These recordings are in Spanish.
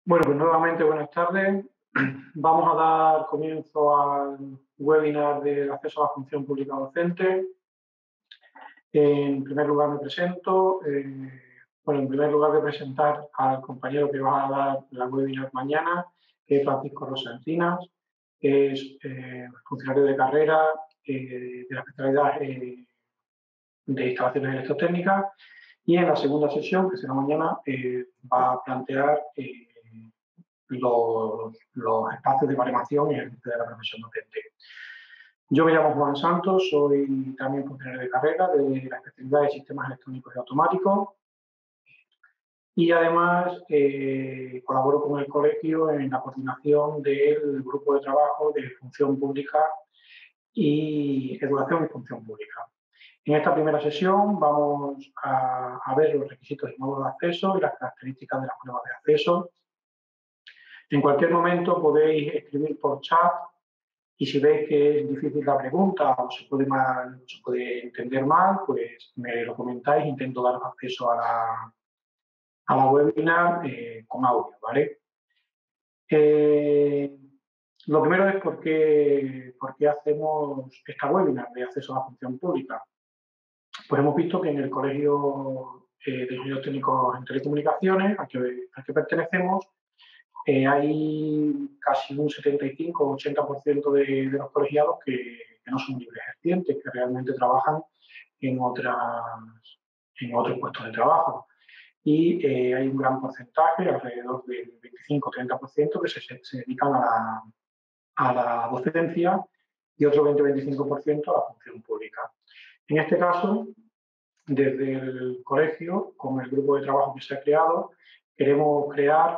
Bueno, pues nuevamente buenas tardes. Vamos a dar comienzo al webinar del acceso a la función pública docente. En primer lugar me presento. En primer lugar voy a presentar al compañero que va a dar la webinar mañana, que es Francisco Rosa Encinas, que es funcionario de carrera de la especialidad de instalaciones electrotécnicas. Y en la segunda sesión, que será mañana, va a plantear los espacios de baremación y ejercicio de la profesión docente. Yo me llamo Juan Santos, soy también funcionario de carrera de la especialidad de sistemas electrónicos y automáticos y además colaboro con el colegio en la coordinación del grupo de trabajo de función pública y educación y función pública. En esta primera sesión vamos a ver los requisitos y modos de acceso y las características de las pruebas de acceso. En cualquier momento podéis escribir por chat y si veis que es difícil la pregunta o se puede entender mal, pues me lo comentáis, intento daros acceso a la webinar con audio, ¿vale? Lo primero es por qué hacemos esta webinar de acceso a la función pública. Pues hemos visto que en el Colegio de Ingenieros Técnicos en Telecomunicaciones, al que pertenecemos, hay casi un 75 o 80% de los colegiados que no son libres ejercientes, que realmente trabajan en otros puestos de trabajo. Y hay un gran porcentaje, alrededor del 25-30%, que se dedican a la docencia y otro 20-25% a la función pública. En este caso, desde el colegio, con el grupo de trabajo que se ha creado, queremos crear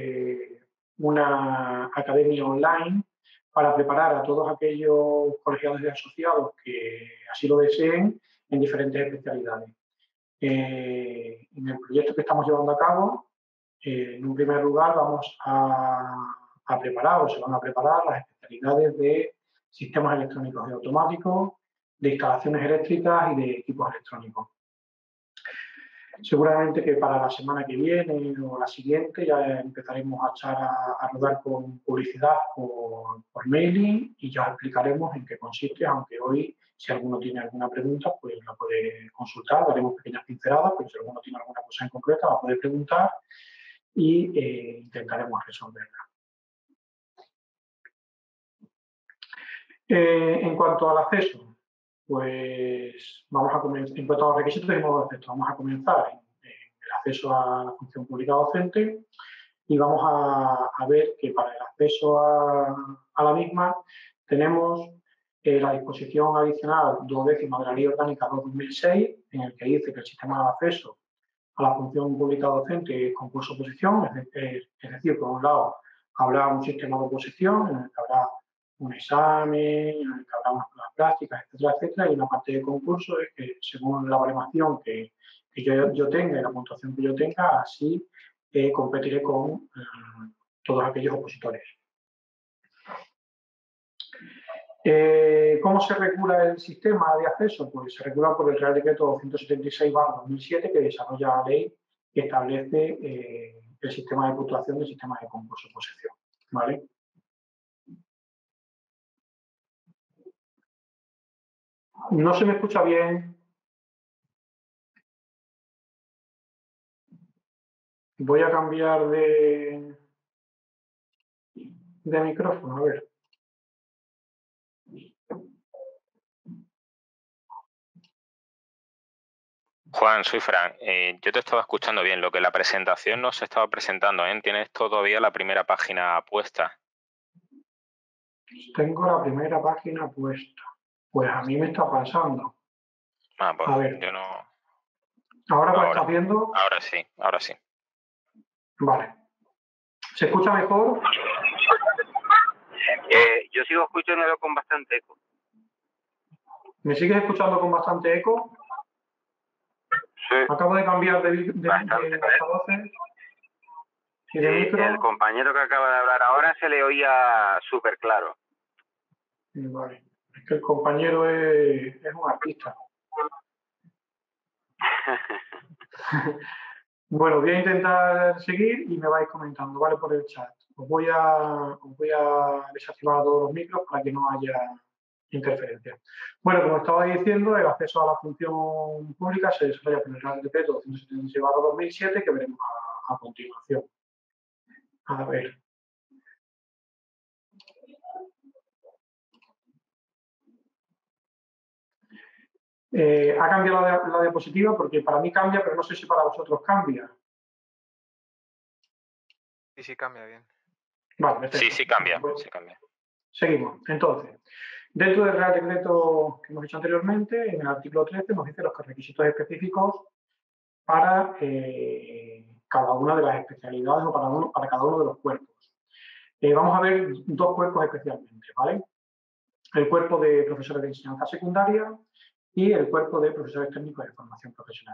una academia online para preparar a todos aquellos colegiados y asociados que así lo deseen en diferentes especialidades. En el proyecto que estamos llevando a cabo, en un primer lugar vamos a preparar o se van a preparar las especialidades de sistemas electrónicos y automáticos, de instalaciones eléctricas y de equipos electrónicos. Seguramente que para la semana que viene o la siguiente ya empezaremos a echar a rodar con publicidad por mailing y ya os explicaremos en qué consiste, aunque hoy, si alguno tiene alguna pregunta, pues la puede consultar, daremos pequeñas pinceladas, pero si alguno tiene alguna cosa en concreta la puede preguntar y intentaremos resolverla. En cuanto al acceso, pues vamos a comenzar, en cuanto a los requisitos y modo de acceso, vamos a comenzar en el acceso a la función pública docente y vamos a ver que para el acceso a la misma tenemos la disposición adicional 12ª de la Ley Orgánica 2/2006, en el que dice que el sistema de acceso a la función pública docente es concurso-oposición, es decir, por un lado habrá un sistema de oposición en el que habrá un examen, en el que habrá unas pruebas prácticas, etcétera, etcétera, y una parte de concurso es que según la baremación que yo tenga y la puntuación que yo tenga, así competiré con todos aquellos opositores. ¿Cómo se regula el sistema de acceso? Pues se regula por el Real Decreto 276/2007, que desarrolla la ley que establece el sistema de puntuación del sistema de concurso-oposición. ¿Vale? No se me escucha bien. Voy a cambiar de micrófono, a ver. Juan, soy Fran. Yo te estaba escuchando bien. Lo que la presentación no se estaba presentando, ¿eh? Tienes todavía la primera página puesta. Tengo la primera página puesta. Pues a mí me está pasando. Ah, pues A ver. yo no. ¿Ahora lo estás viendo? Ahora sí, ahora sí. Vale. ¿Se escucha mejor? Yo sigo escuchándolo con bastante eco. ¿Me sigues escuchando con bastante eco? Sí. Acabo de cambiar de altavoces y de micro. El compañero que acaba de hablar ahora se le oía súper claro. Vale. Es que el compañero es un artista. Bueno, voy a intentar seguir y me vais comentando, ¿vale? Por el chat. Os voy a desactivar todos los micros para que no haya interferencia. Bueno, como estaba diciendo, el acceso a la función pública se desarrolla por el Real Decreto 276/2007 que veremos a continuación. A ver. Ha cambiado la diapositiva porque para mí cambia, pero no sé si para vosotros cambia. Sí, cambia bien. Vale, perfecto. Sí, cambia, sí cambia. Seguimos. Entonces, dentro del Real Decreto que hemos dicho anteriormente, en el artículo 13 nos dice los requisitos específicos para cada una de las especialidades o para cada uno de los cuerpos. Vamos a ver dos cuerpos especialmente, ¿vale? El cuerpo de profesores de enseñanza secundaria y el cuerpo de profesores técnicos de formación profesional.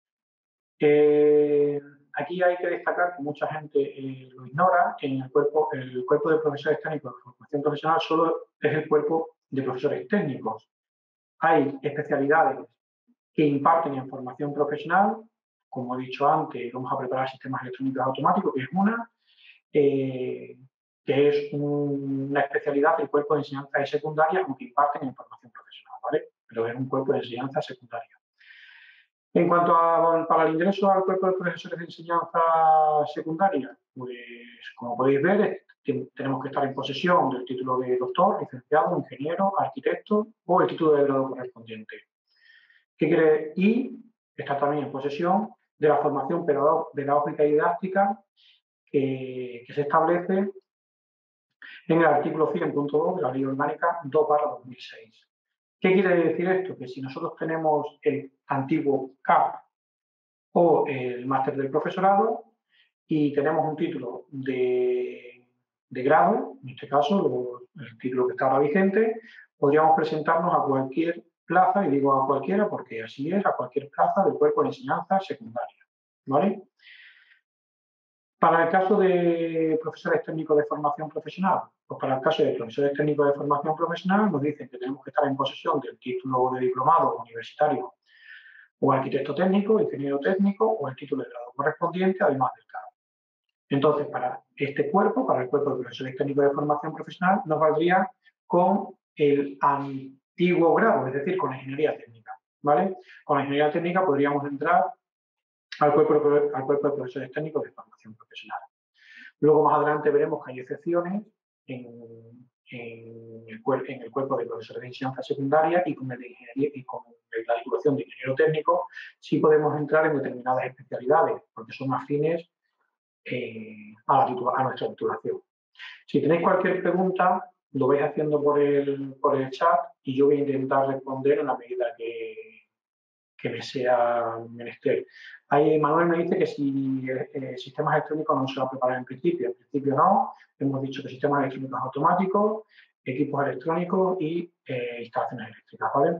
Aquí hay que destacar que mucha gente lo ignora, que en el cuerpo de profesores técnicos de formación profesional solo es el cuerpo de profesores técnicos. Hay especialidades que imparten en formación profesional, como he dicho antes, vamos a preparar sistemas electrónicos automáticos, que es una, que es una especialidad del cuerpo de enseñanza de secundaria, aunque imparten en formación profesional, ¿vale? Pero es un cuerpo de enseñanza secundaria. En cuanto para el ingreso al cuerpo de profesores de enseñanza secundaria, pues como podéis ver, tenemos que estar en posesión del título de doctor, licenciado, ingeniero, arquitecto o el título de grado correspondiente. ¿Qué quiere? Y estar también en posesión de la formación pedagógica y didáctica que se establece en el artículo 100.2 de la Ley Orgánica 2/2006. ¿Qué quiere decir esto? Que si nosotros tenemos el antiguo CAP o el máster del profesorado y tenemos un título de grado, en este caso el título que está ahora vigente, podríamos presentarnos a cualquier plaza, y digo a cualquiera porque así es, a cualquier plaza del cuerpo de enseñanza secundaria, ¿vale? Para el caso de profesores técnicos de formación profesional, pues para el caso de profesores técnicos de formación profesional nos dicen que tenemos que estar en posesión del título de diplomado universitario o arquitecto técnico, ingeniero técnico o el título de grado correspondiente, además del CAP. Entonces, para este cuerpo, para el cuerpo de profesores técnicos de formación profesional, nos valdría con el antiguo grado, es decir, con la ingeniería técnica, ¿vale? Con la ingeniería técnica podríamos entrar al cuerpo de profesores técnicos de formación profesional. Luego, más adelante, veremos que hay excepciones en el cuerpo de profesores de enseñanza secundaria y con el de ingeniería y con la titulación de ingeniero técnico sí podemos entrar en determinadas especialidades porque son afines a nuestra titulación. Si tenéis cualquier pregunta, lo vais haciendo por el chat y yo voy a intentar responder en la medida que me sea menester. Ahí Manuel me dice que si sistemas electrónicos no se va a preparar en principio no. Hemos dicho que sistemas electrónicos automáticos, equipos electrónicos y instalaciones eléctricas, ¿vale?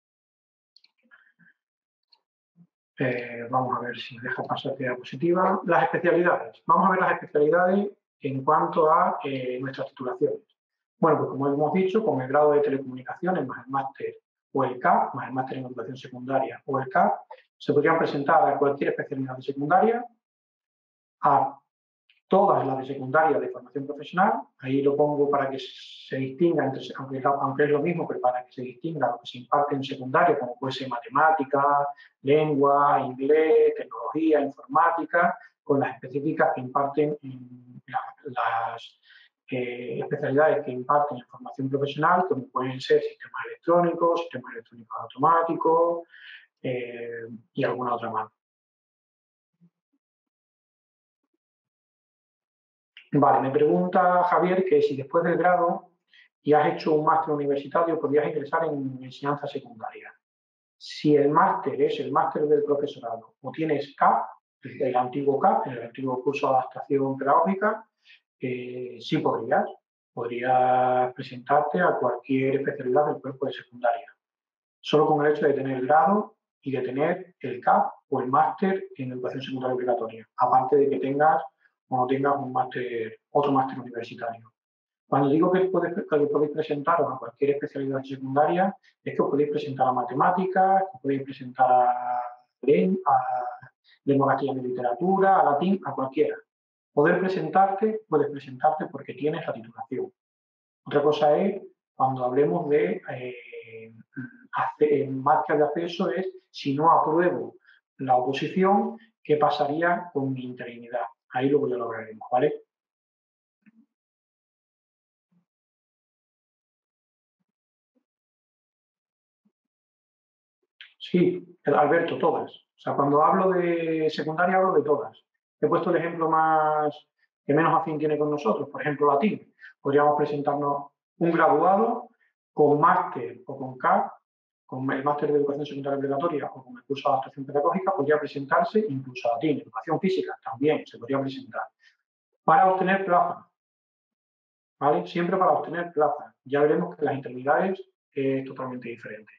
Vamos a ver si deja pasar la diapositiva. Las especialidades. Vamos a ver las especialidades en cuanto a nuestras titulaciones. Bueno, pues como hemos dicho, con el grado de telecomunicaciones más el máster o el CAP, más el máster en educación secundaria o el CAP, se podrían presentar a cualquier especialidad de secundaria, a todas las de secundaria de formación profesional. Ahí lo pongo para que se distinga, aunque es lo mismo, pero para que se distinga lo que se imparte en secundaria, como puede ser matemática, lengua, inglés, tecnología, informática, con las específicas que imparten las especialidades que imparten en formación profesional, como pueden ser sistemas electrónicos automáticos y alguna otra más. Vale, me pregunta Javier que si después del grado y has hecho un máster universitario, podrías ingresar en enseñanza secundaria. Si el máster es el máster del profesorado o tienes CAP, el antiguo CAP, el antiguo curso de adaptación pedagógica, sí podrías presentarte a cualquier especialidad del cuerpo de secundaria. Solo con el hecho de tener el grado y de tener el CAP o el máster en educación secundaria obligatoria, aparte de que tengas o no tengas otro máster universitario. Cuando digo que podéis presentaros a cualquier especialidad secundaria, es que os podéis presentar a matemáticas, os podéis presentar a lengua castellana y literatura, a latín, a cualquiera. Puedes presentarte porque tienes la titulación. Otra cosa es, cuando hablemos de marcas de acceso, es si no apruebo la oposición, ¿qué pasaría con mi interinidad? Ahí luego ya lo hablaremos, ¿vale? Sí, Alberto, todas. O sea, cuando hablo de secundaria hablo de todas. He puesto el ejemplo que menos afín tiene con nosotros, por ejemplo, latín. Podríamos presentarnos un graduado con máster o con CAP, con el máster de educación secundaria obligatoria o con el curso de adaptación pedagógica, podría presentarse incluso a latín. Educación física también se podría presentar. Para obtener plaza, ¿vale? Siempre para obtener plaza. Ya veremos que las interinidades es totalmente diferente.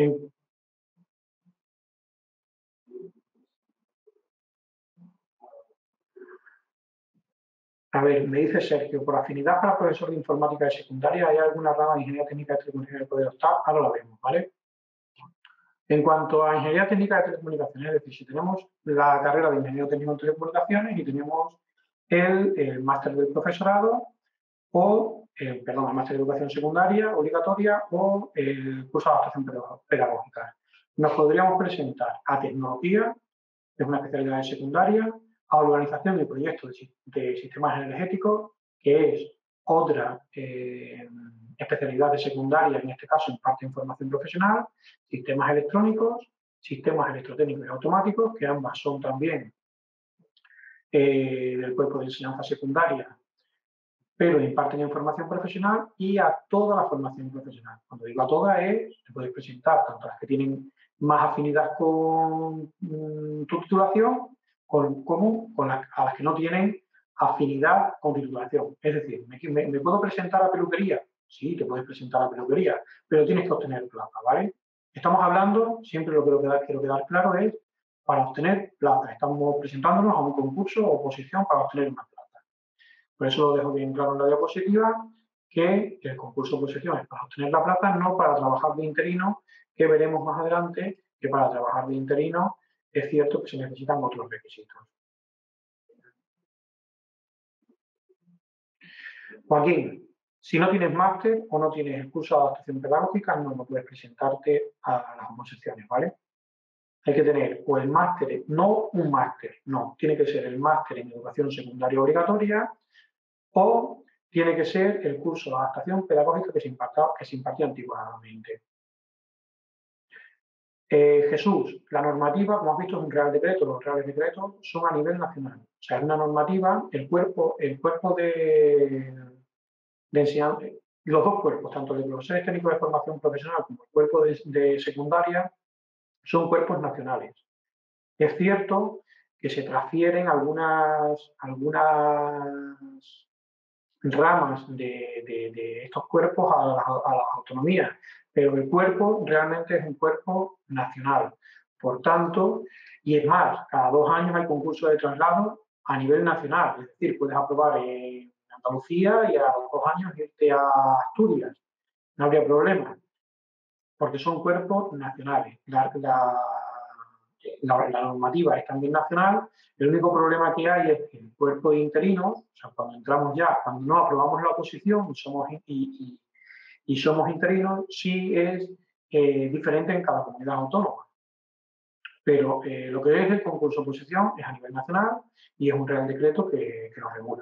A ver, me dice Sergio, por afinidad para profesor de informática de secundaria, ¿hay alguna rama de ingeniería técnica de telecomunicaciones que puede optar? Ahora la vemos, ¿vale? En cuanto a ingeniería técnica de telecomunicaciones, es decir, si tenemos la carrera de ingeniero técnico en telecomunicaciones y tenemos el máster del profesorado o, el máster de educación secundaria obligatoria o el curso de adaptación pedagógica. Nos podríamos presentar a tecnología, que es una especialidad de secundaria, a organización de proyectos de sistemas energéticos, que es otra especialidad de secundaria, en este caso imparte información profesional, sistemas electrónicos, sistemas electrotécnicos y automáticos, que ambas son también del cuerpo de enseñanza secundaria, pero imparten información profesional, y a toda la formación profesional. Cuando digo a toda te puedes presentar tanto las que tienen más afinidad con tu titulación como a las que no tienen afinidad con titulación. Es decir, ¿me puedo presentar a peluquería? Sí, te puedes presentar a peluquería, pero tienes que obtener plaza, ¿vale? Estamos hablando, siempre lo que quiero quedar claro es para obtener plaza. Estamos presentándonos a un concurso o oposición para obtener una plaza. Por eso lo dejo bien claro en la diapositiva, que el concurso de oposición es para obtener la plaza, no para trabajar de interino, que veremos más adelante que para trabajar de interino es cierto que se necesitan otros requisitos. Joaquín, si no tienes máster o no tienes el curso de adaptación pedagógica, no puedes presentarte a las oposiciones, ¿vale? Hay que tener o el máster, no un máster, no, tiene que ser el máster en educación secundaria obligatoria o tiene que ser el curso de adaptación pedagógica que se impartía antiguamente. Jesús, la normativa, como has visto, es un real decreto. Los reales decretos son a nivel nacional. O sea, es una normativa, el cuerpo de enseñanza, los dos cuerpos, tanto el de profesores técnicos de formación profesional como el cuerpo de secundaria, son cuerpos nacionales. Es cierto que se transfieren algunas ramas de estos cuerpos a las autonomías, pero el cuerpo realmente es un cuerpo nacional. Por tanto, y es más, cada 2 años hay concurso de traslado a nivel nacional, es decir, puedes aprobar en Andalucía y a los 2 años irte a Asturias, no habría problema, porque son cuerpos nacionales. La normativa es también nacional. El único problema que hay es que el cuerpo de interinos, o sea, cuando no aprobamos la oposición y somos interinos, sí es diferente en cada comunidad autónoma. Pero lo que es el concurso de oposición es a nivel nacional y es un real decreto que lo regula.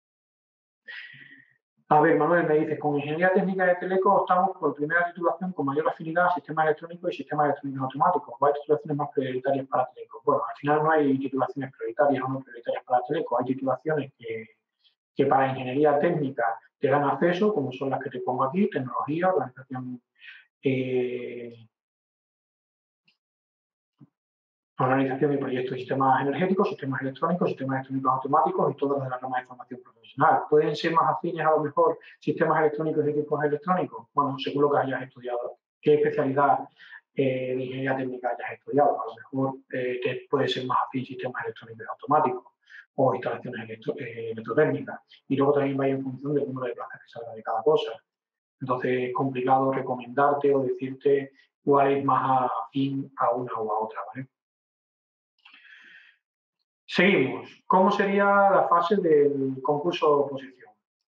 A ver, Manuel, me dices, con Ingeniería Técnica de Teleco optamos por primera titulación con mayor afinidad a sistemas electrónicos y sistemas electrónicos automáticos. ¿O hay titulaciones más prioritarias para Teleco? Bueno, al final no hay titulaciones prioritarias o no prioritarias para Teleco. Hay titulaciones que para Ingeniería Técnica te dan acceso, como son las que te pongo aquí, tecnología, organización de proyectos de sistemas energéticos, sistemas electrónicos automáticos y todas las ramas de formación profesional. ¿Pueden ser más afines a lo mejor sistemas electrónicos y equipos electrónicos? Bueno, según lo que hayas estudiado. ¿Qué especialidad de ingeniería técnica hayas estudiado? A lo mejor te puede ser más afín sistemas electrónicos y automáticos o instalaciones electrotécnicas. Y luego también va en función del número de plazas que salga de cada cosa. Entonces es complicado recomendarte o decirte cuál es más afín a una u a otra, ¿vale? Seguimos. ¿Cómo sería la fase del concurso oposición?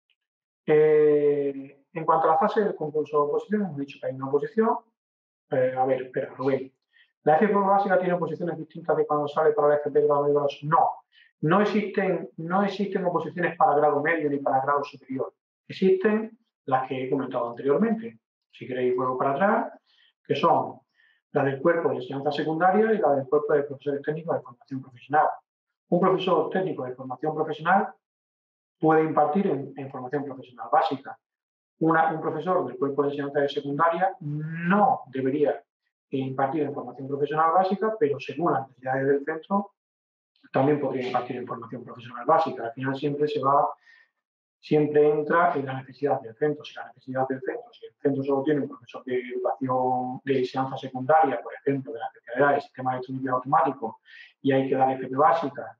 En cuanto a la fase del concurso oposición, hemos dicho que hay una oposición. A ver, espera, Rubén. ¿La FP básica tiene oposiciones distintas de cuando sale para la FP grado medio? No. No existen oposiciones para grado medio ni para grado superior. Existen las que he comentado anteriormente. Si queréis, vuelvo para atrás, que son las del cuerpo de enseñanza secundaria y la del cuerpo de profesores técnicos de formación profesional. Un profesor técnico de formación profesional puede impartir en formación profesional básica. Un profesor del cuerpo de enseñanza de secundaria no debería impartir en formación profesional básica, pero según las necesidades del centro, también podría impartir en formación profesional básica. Al final siempre entra en la necesidad del centro. Si el centro solo tiene un profesor de educación de enseñanza secundaria, por ejemplo, de la especialidad de sistema electrónico y automático, y hay que dar FP básica,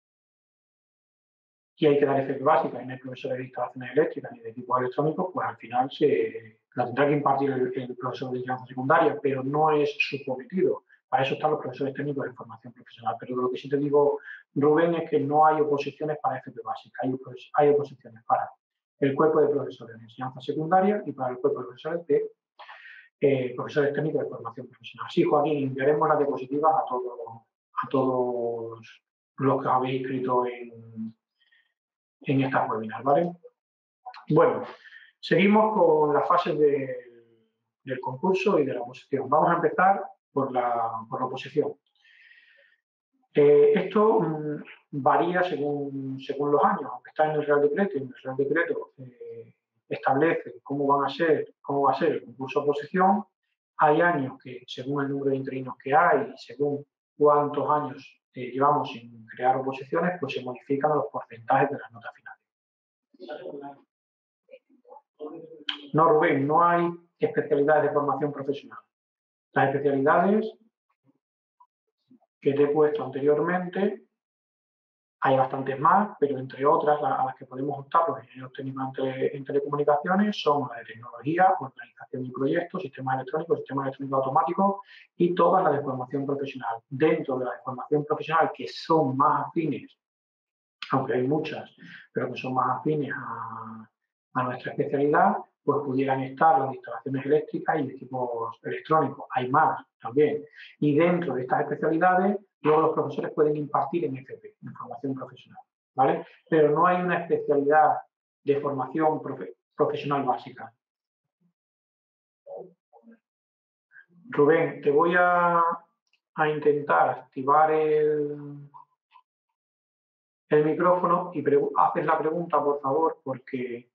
y hay que dar FP básica y no hay profesores de instalaciones eléctricas ni de equipos electrónicos, pues al final la tendrá que impartir el profesor de enseñanza secundaria, pero no es su cometido. Para eso están los profesores técnicos de formación profesional. Pero lo que sí te digo, Rubén, es que no hay oposiciones para FP básica, hay oposiciones para el cuerpo de profesores de enseñanza secundaria y para el cuerpo de profesores profesores técnicos de formación profesional. Sí, Joaquín, enviaremos las diapositivas a todos los que habéis escrito en esta webinar, ¿vale? Bueno, seguimos con las fases del concurso y de la oposición. Vamos a empezar por la oposición. Esto varía según los años, aunque está en el Real Decreto, y en el Real Decreto establece cómo va a ser el concurso de oposición. Hay años que, según el número de interinos que hay, según cuántos años llevamos sin crear oposiciones, pues se modifican los porcentajes de las notas finales. No, Rubén, no hay especialidades de formación profesional. Las especialidades que te he puesto anteriormente, hay bastantes más, pero entre otras, a las que podemos optar los ingenieros técnicos en telecomunicaciones son la de tecnología, organización y proyectos, sistemas electrónicos automáticos y todas las de formación profesional. Dentro de la de formación profesional, que son más afines, aunque hay muchas, pero que son más afines a nuestra especialidad, pues pudieran estar las instalaciones eléctricas y equipos electrónicos. Hay más también. Y dentro de estas especialidades, luego los profesores pueden impartir en FP, en formación profesional, ¿vale? Pero no hay una especialidad de formación profesional básica. Rubén, te voy a intentar activar el micrófono y haces la pregunta, por favor, porque...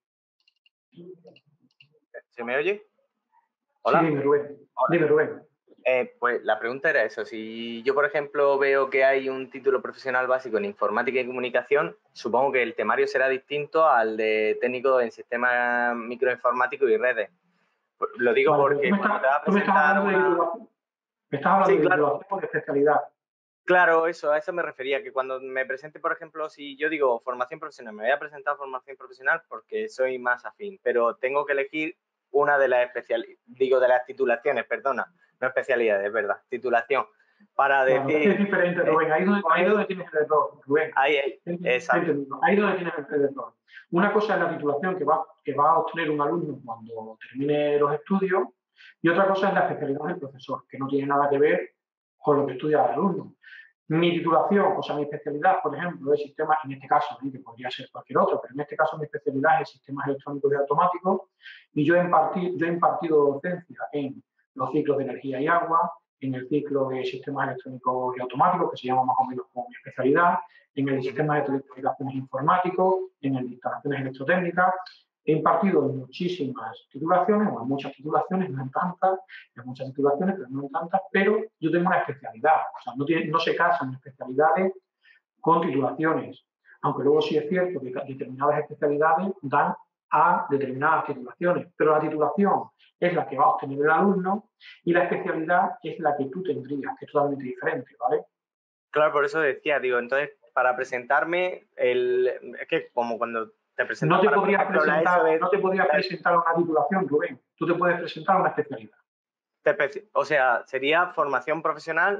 ¿Se me oye? Hola. Sí, dime, Rubén. Hola. Dime, Rubén. Pues la pregunta era eso. Si yo, por ejemplo, veo que hay un título profesional básico en informática y comunicación, supongo que el temario será distinto al de técnico en sistemas microinformáticos y redes. Lo digo vale, porque cuando te va a presentar me estás hablando de titulación o de especialidad. Claro, a eso me refería, que cuando me presente, por ejemplo, si yo digo formación profesional, me voy a presentar formación profesional porque soy más afín, pero tengo que elegir una de las de las titulaciones, perdona, no especialidades, ¿verdad? Titulación, para decir... Es diferente, Rubén, ahí donde tienes el error, Rubén. Exacto. Ahí donde tienes el error. Una cosa es la titulación que va a obtener un alumno cuando termine los estudios y otra cosa es la especialidad del profesor, que no tiene nada que ver con lo que estudia el alumno. Mi titulación, o sea, mi especialidad, por ejemplo, es sistemas, en este caso, que podría ser cualquier otro, pero en este caso mi especialidad es sistemas electrónicos y automáticos y yo he impartido docencia en los ciclos de energía y agua, en el ciclo de sistemas electrónicos y automáticos, que se llama más o menos como mi especialidad, en el de sistemas de telecomunicaciones informáticos, en el de instalaciones electrotécnicas. He impartido en muchísimas titulaciones, o en muchas titulaciones, no en tantas, en muchas titulaciones, pero no en tantas, pero yo tengo una especialidad, o sea, no se casan especialidades con titulaciones, aunque luego sí es cierto que determinadas especialidades dan a determinadas titulaciones, pero la titulación es la que va a obtener el alumno y la especialidad es la que tú tendrías, que es totalmente diferente, ¿vale? Claro, por eso decía, digo, entonces, para presentarme, es que como cuando te presentas no te podrías presentar una titulación, Rubén, tú te puedes presentar una especialidad. O sea, sería formación profesional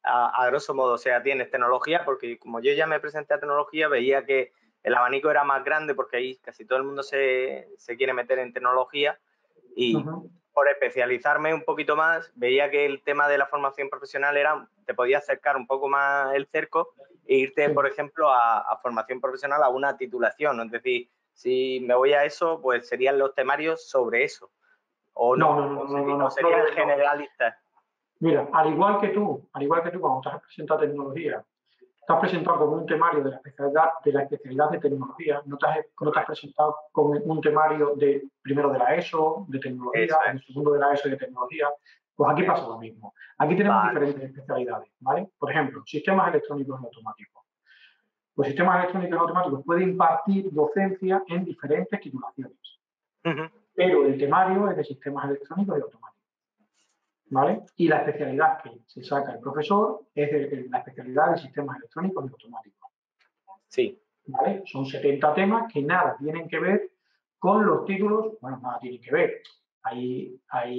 a grosso modo, o sea, tienes tecnología, porque como yo ya me presenté a tecnología, veía que el abanico era más grande porque ahí casi todo el mundo se quiere meter en tecnología y por especializarme un poquito más, veía que el tema de la formación profesional te podía acercar un poco más el cerco e irte, por ejemplo, a formación profesional, a una titulación, ¿no? Es decir, si me voy a eso, pues serían los temarios sobre eso. O no serían generalistas. Mira, al igual que tú, cuando te has presentado a tecnología, te has presentado con un temario de la especialidad de tecnología, no te has presentado con un temario primero de la ESO, de tecnología, o segundo de la ESO de tecnología. Pues aquí pasa lo mismo. Aquí tenemos diferentes especialidades, ¿vale? Por ejemplo, sistemas electrónicos y automáticos. Los sistemas electrónicos y automáticos pueden impartir docencia en diferentes titulaciones, pero el temario es de sistemas electrónicos y automáticos. ¿Vale? Y la especialidad que se saca el profesor es la especialidad de sistemas electrónicos y automáticos. Sí. ¿Vale? Son 70 temas que nada tienen que ver con los títulos, bueno, nada tienen que ver. Hay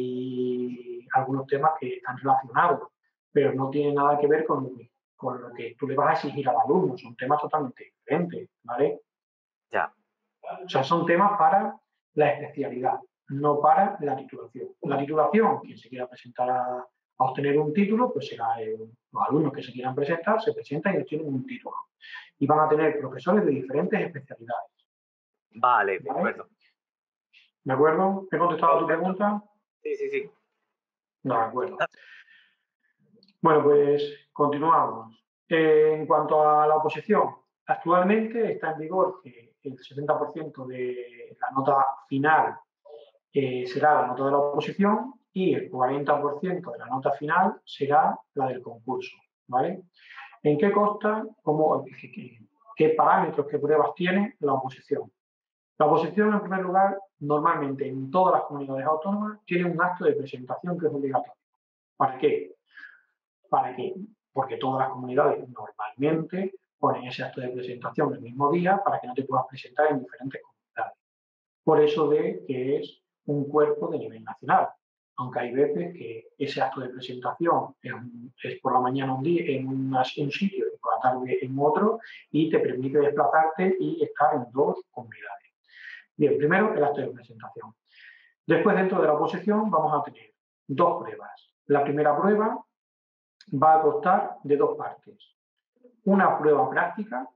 algunos temas que están relacionados, pero no tienen nada que ver con lo que tú le vas a exigir al alumno. Son temas totalmente diferentes, ¿vale? Ya. O sea, son temas para la especialidad, no para la titulación. La titulación, quien se quiera presentar a obtener un título, pues será los alumnos que se quieran presentar, se presentan y obtienen un título. Y van a tener profesores de diferentes especialidades. Vale, de acuerdo. ¿De acuerdo? ¿He contestado a tu pregunta? Sí. De acuerdo. Bueno, pues continuamos. En cuanto a la oposición, actualmente está en vigor que el 60% de la nota final será la nota de la oposición y el 40% de la nota final será la del concurso, ¿vale? ¿En qué consta? ¿Qué parámetros, qué pruebas tiene la oposición? La oposición, en primer lugar, normalmente en todas las comunidades autónomas tiene un acto de presentación que es obligatorio. ¿Para qué? Porque todas las comunidades normalmente ponen ese acto de presentación el mismo día para que no te puedas presentar en diferentes comunidades. Por eso de que es un cuerpo de nivel nacional, aunque hay veces que ese acto de presentación es por la mañana un día en un sitio y por la tarde en otro y te permite desplazarte y estar en dos comunidades. Bien, primero el acto de presentación. Después, dentro de la oposición, vamos a tener dos pruebas. La primera prueba va a constar de dos partes. Una prueba práctica,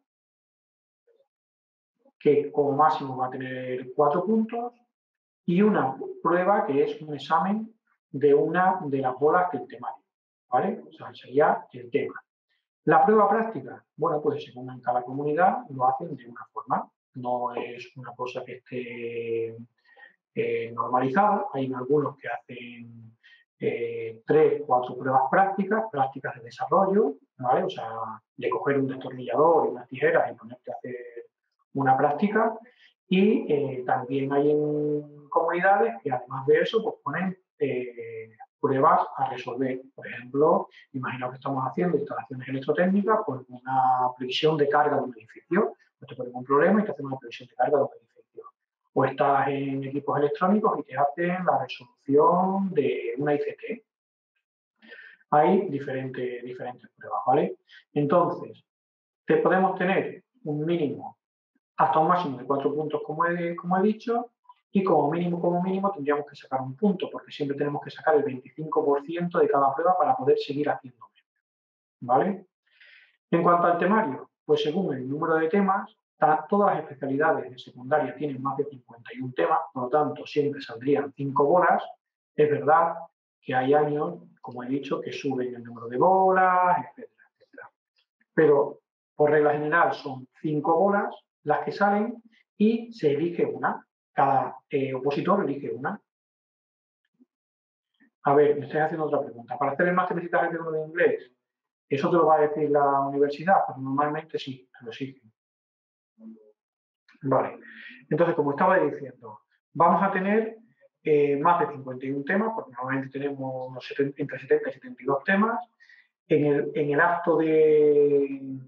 que como máximo va a tener 4 puntos, y una prueba que es un examen de una de las bolas del temario, ¿vale? O sea, sería el tema. La prueba práctica, bueno, pues según en cada comunidad lo hacen de una forma, no es una cosa que esté normalizada. Hay algunos que hacen 3, 4 pruebas prácticas de desarrollo, ¿vale? O sea, de coger un destornillador y unas tijeras y ponerte a hacer una práctica. Y también hay en comunidades que además de eso pues ponen pruebas a resolver. Por ejemplo, imaginaos que estamos haciendo instalaciones electrotécnicas por una previsión de carga de un edificio. Pues te ponen un problema y te hacen una previsión de carga de un edificio. O estás en equipos electrónicos y te hacen la resolución de una ICT. Hay diferentes pruebas, ¿vale? Entonces, podemos tener un mínimo hasta un máximo de 4 puntos, como he dicho, y como mínimo tendríamos que sacar un punto, porque siempre tenemos que sacar el 25% de cada prueba para poder seguir haciendo media, ¿vale? En cuanto al temario, pues según el número de temas, todas las especialidades de secundaria tienen más de 51 temas, por lo tanto siempre saldrían 5 bolas. Es verdad que hay años, como he dicho, que suben el número de bolas, etcétera, etcétera. Pero por regla general son 5 bolas las que salen y se elige una. Cada opositor elige una. A ver, me estoy haciendo otra pregunta. Para hacer el máster necesitas el de inglés. ¿Eso te lo va a decir la universidad? Pues normalmente sí, te lo exigen. Vale. Entonces, como estaba diciendo, vamos a tener más de 51 temas, porque normalmente tenemos entre 70 y 72 temas. En el acto del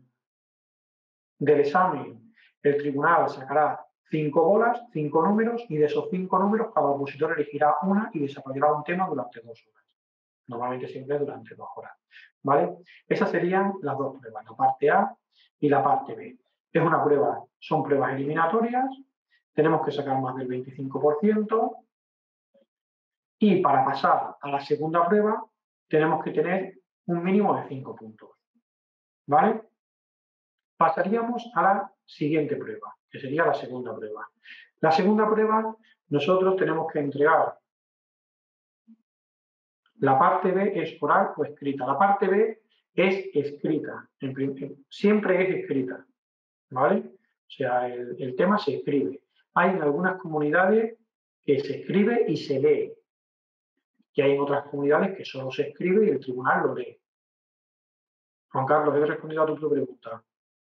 examen, el tribunal sacará 5 bolas, 5 números, y de esos 5 números cada opositor elegirá una y desarrollará un tema durante 2 horas. Normalmente siempre durante 2 horas. ¿Vale? Esas serían las dos pruebas, la parte A y la parte B. Es una prueba, son pruebas eliminatorias, tenemos que sacar más del 25% y para pasar a la segunda prueba tenemos que tener un mínimo de 5 puntos. ¿Vale? Pasaríamos a la siguiente prueba, que sería la segunda prueba. La segunda prueba, nosotros tenemos que entregar. La parte B es oral o escrita. La parte B es escrita, siempre es escrita, ¿vale? O sea, el tema se escribe. Hay en algunas comunidades que se escribe y se lee, y hay en otras comunidades que solo se escribe y el tribunal lo lee. Juan Carlos, he respondido a tu pregunta.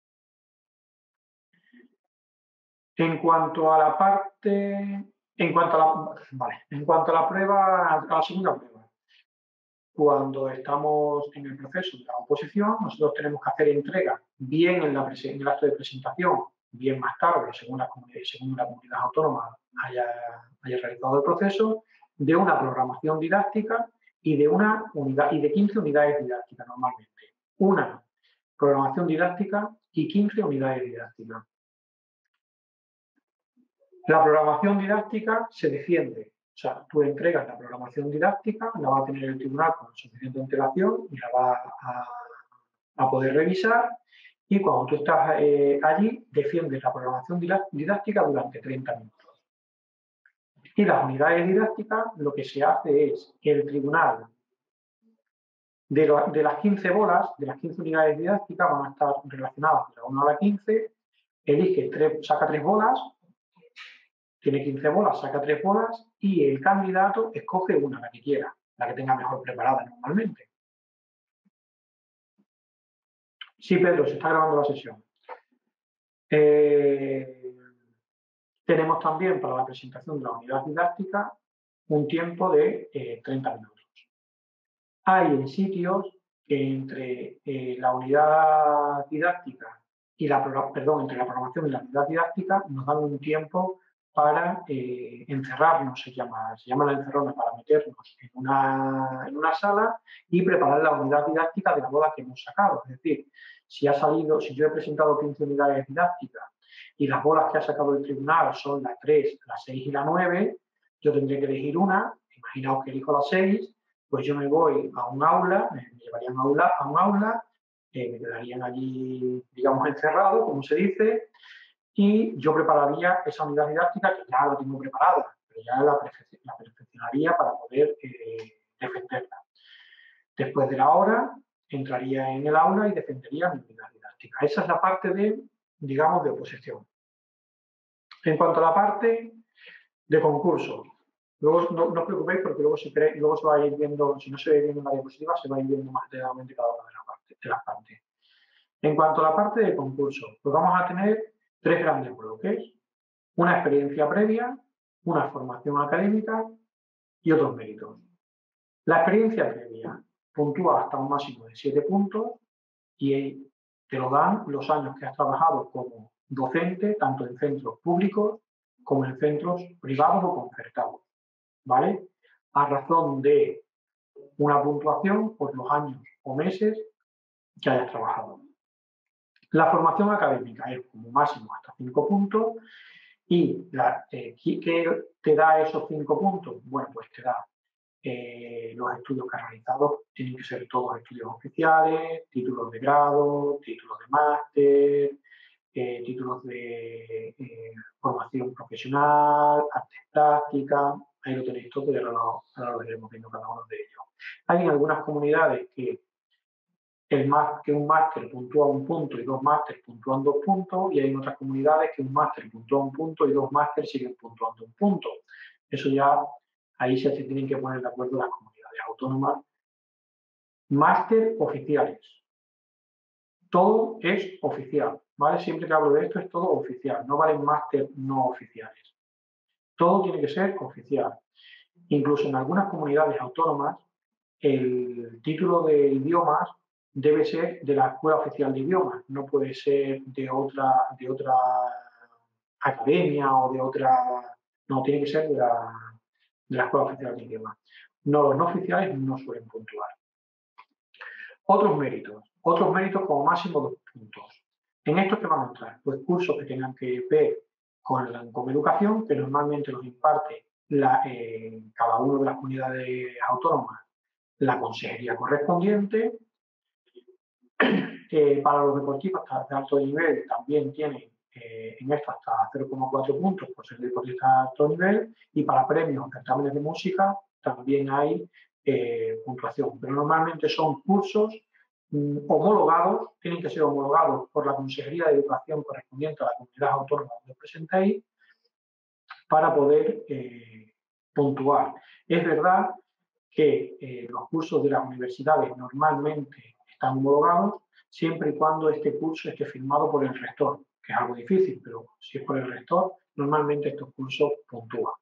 En cuanto a la parte, en cuanto a la prueba, a la segunda prueba, cuando estamos en el proceso de la oposición, nosotros tenemos que hacer entrega bien en el acto de presentación, bien más tarde, según la comunidad autónoma haya realizado el proceso, de una programación didáctica y de 15 unidades didácticas normalmente. Una programación didáctica y 15 unidades didácticas. La programación didáctica se defiende. O sea, tú entregas la programación didáctica, la va a tener el tribunal con suficiente antelación y la va a poder revisar. Y cuando tú estás allí, defiendes la programación didáctica durante 30 minutos. Y las unidades didácticas, lo que se hace es que el tribunal, de las 15 bolas, de las 15 unidades didácticas, van a estar relacionadas de la 1 a la 15, saca 3 bolas, tiene 15 bolas, saca 3 bolas y el candidato escoge una, la que quiera, la que tenga mejor preparada normalmente. Sí, Pedro, se está grabando la sesión. Tenemos también para la presentación de la unidad didáctica un tiempo de 30 minutos. Hay en sitios que entre la unidad didáctica y entre la programación y la unidad didáctica nos dan un tiempo para encerrarnos, se llama la encerrona, para meternos en una sala y preparar la unidad didáctica de la bola que hemos sacado. Es decir, si yo he presentado 15 unidades didácticas y las bolas que ha sacado el tribunal son la 3, la 6 y la 9, yo tendré que elegir una. Imaginaos que elijo la 6, pues yo me voy a un aula, me llevarían a un aula, me quedarían allí, digamos, encerrado, como se dice, y yo prepararía esa unidad didáctica, que ya la tengo preparada, pero ya la perfeccionaría para poder defenderla. Después de la hora, entraría en el aula y defendería mi unidad didáctica. Esa es la parte digamos, de oposición. En cuanto a la parte de concurso, luego no os preocupéis porque luego se va a ir viendo, si no se ve bien en la diapositiva, se va a ir viendo más detalladamente cada una de las partes. En cuanto a la parte de concurso, pues vamos a tener 3 grandes bloques: una experiencia previa, una formación académica y otros méritos. La experiencia previa puntúa hasta un máximo de 7 puntos y te lo dan los años que has trabajado como docente, tanto en centros públicos como en centros privados o concertados, ¿vale? A razón de una puntuación por los años o meses que hayas trabajado. La formación académica es como máximo hasta 5 puntos y ¿qué te da esos 5 puntos? Bueno, pues te da los estudios que has realizado, tienen que ser todos estudios oficiales, títulos de grado, títulos de máster, títulos de formación profesional, artes prácticas, ahí lo tenéis todo y ahora lo veremos viendo cada uno de ellos. Hay en algunas comunidades que un máster puntúa 1 punto y 2 másteres puntúan 2 puntos, y hay en otras comunidades que un máster puntúa 1 punto y 2 másteres siguen puntuando 1 punto. Eso ya, ahí se tienen que poner de acuerdo las comunidades autónomas. Máster oficiales. Todo es oficial, ¿vale? Siempre que hablo de esto es todo oficial, no valen máster no oficiales. Todo tiene que ser oficial. Incluso en algunas comunidades autónomas, el título de idiomas debe ser de la Escuela Oficial de Idiomas, no puede ser de otra academia o de otra... No, tiene que ser de la Escuela Oficial de Idiomas. Los no oficiales no suelen puntuar. Otros méritos como máximo 2 puntos. ¿En estos que van a entrar? Pues cursos que tengan que ver con educación, que normalmente los imparte cada una de las comunidades autónomas la consejería correspondiente. Para los deportistas de alto nivel también tienen en esto hasta 0,4 puntos por ser deportista de alto nivel, y para premios o certámenes de música también hay puntuación, pero normalmente son cursos homologados, tienen que ser homologados por la Consejería de Educación correspondiente a la comunidad autónoma donde os presentéis para poder puntuar. Es verdad que los cursos de las universidades normalmente están homologados siempre y cuando este curso esté firmado por el rector, que es algo difícil, pero si es por el rector, normalmente estos cursos puntúan.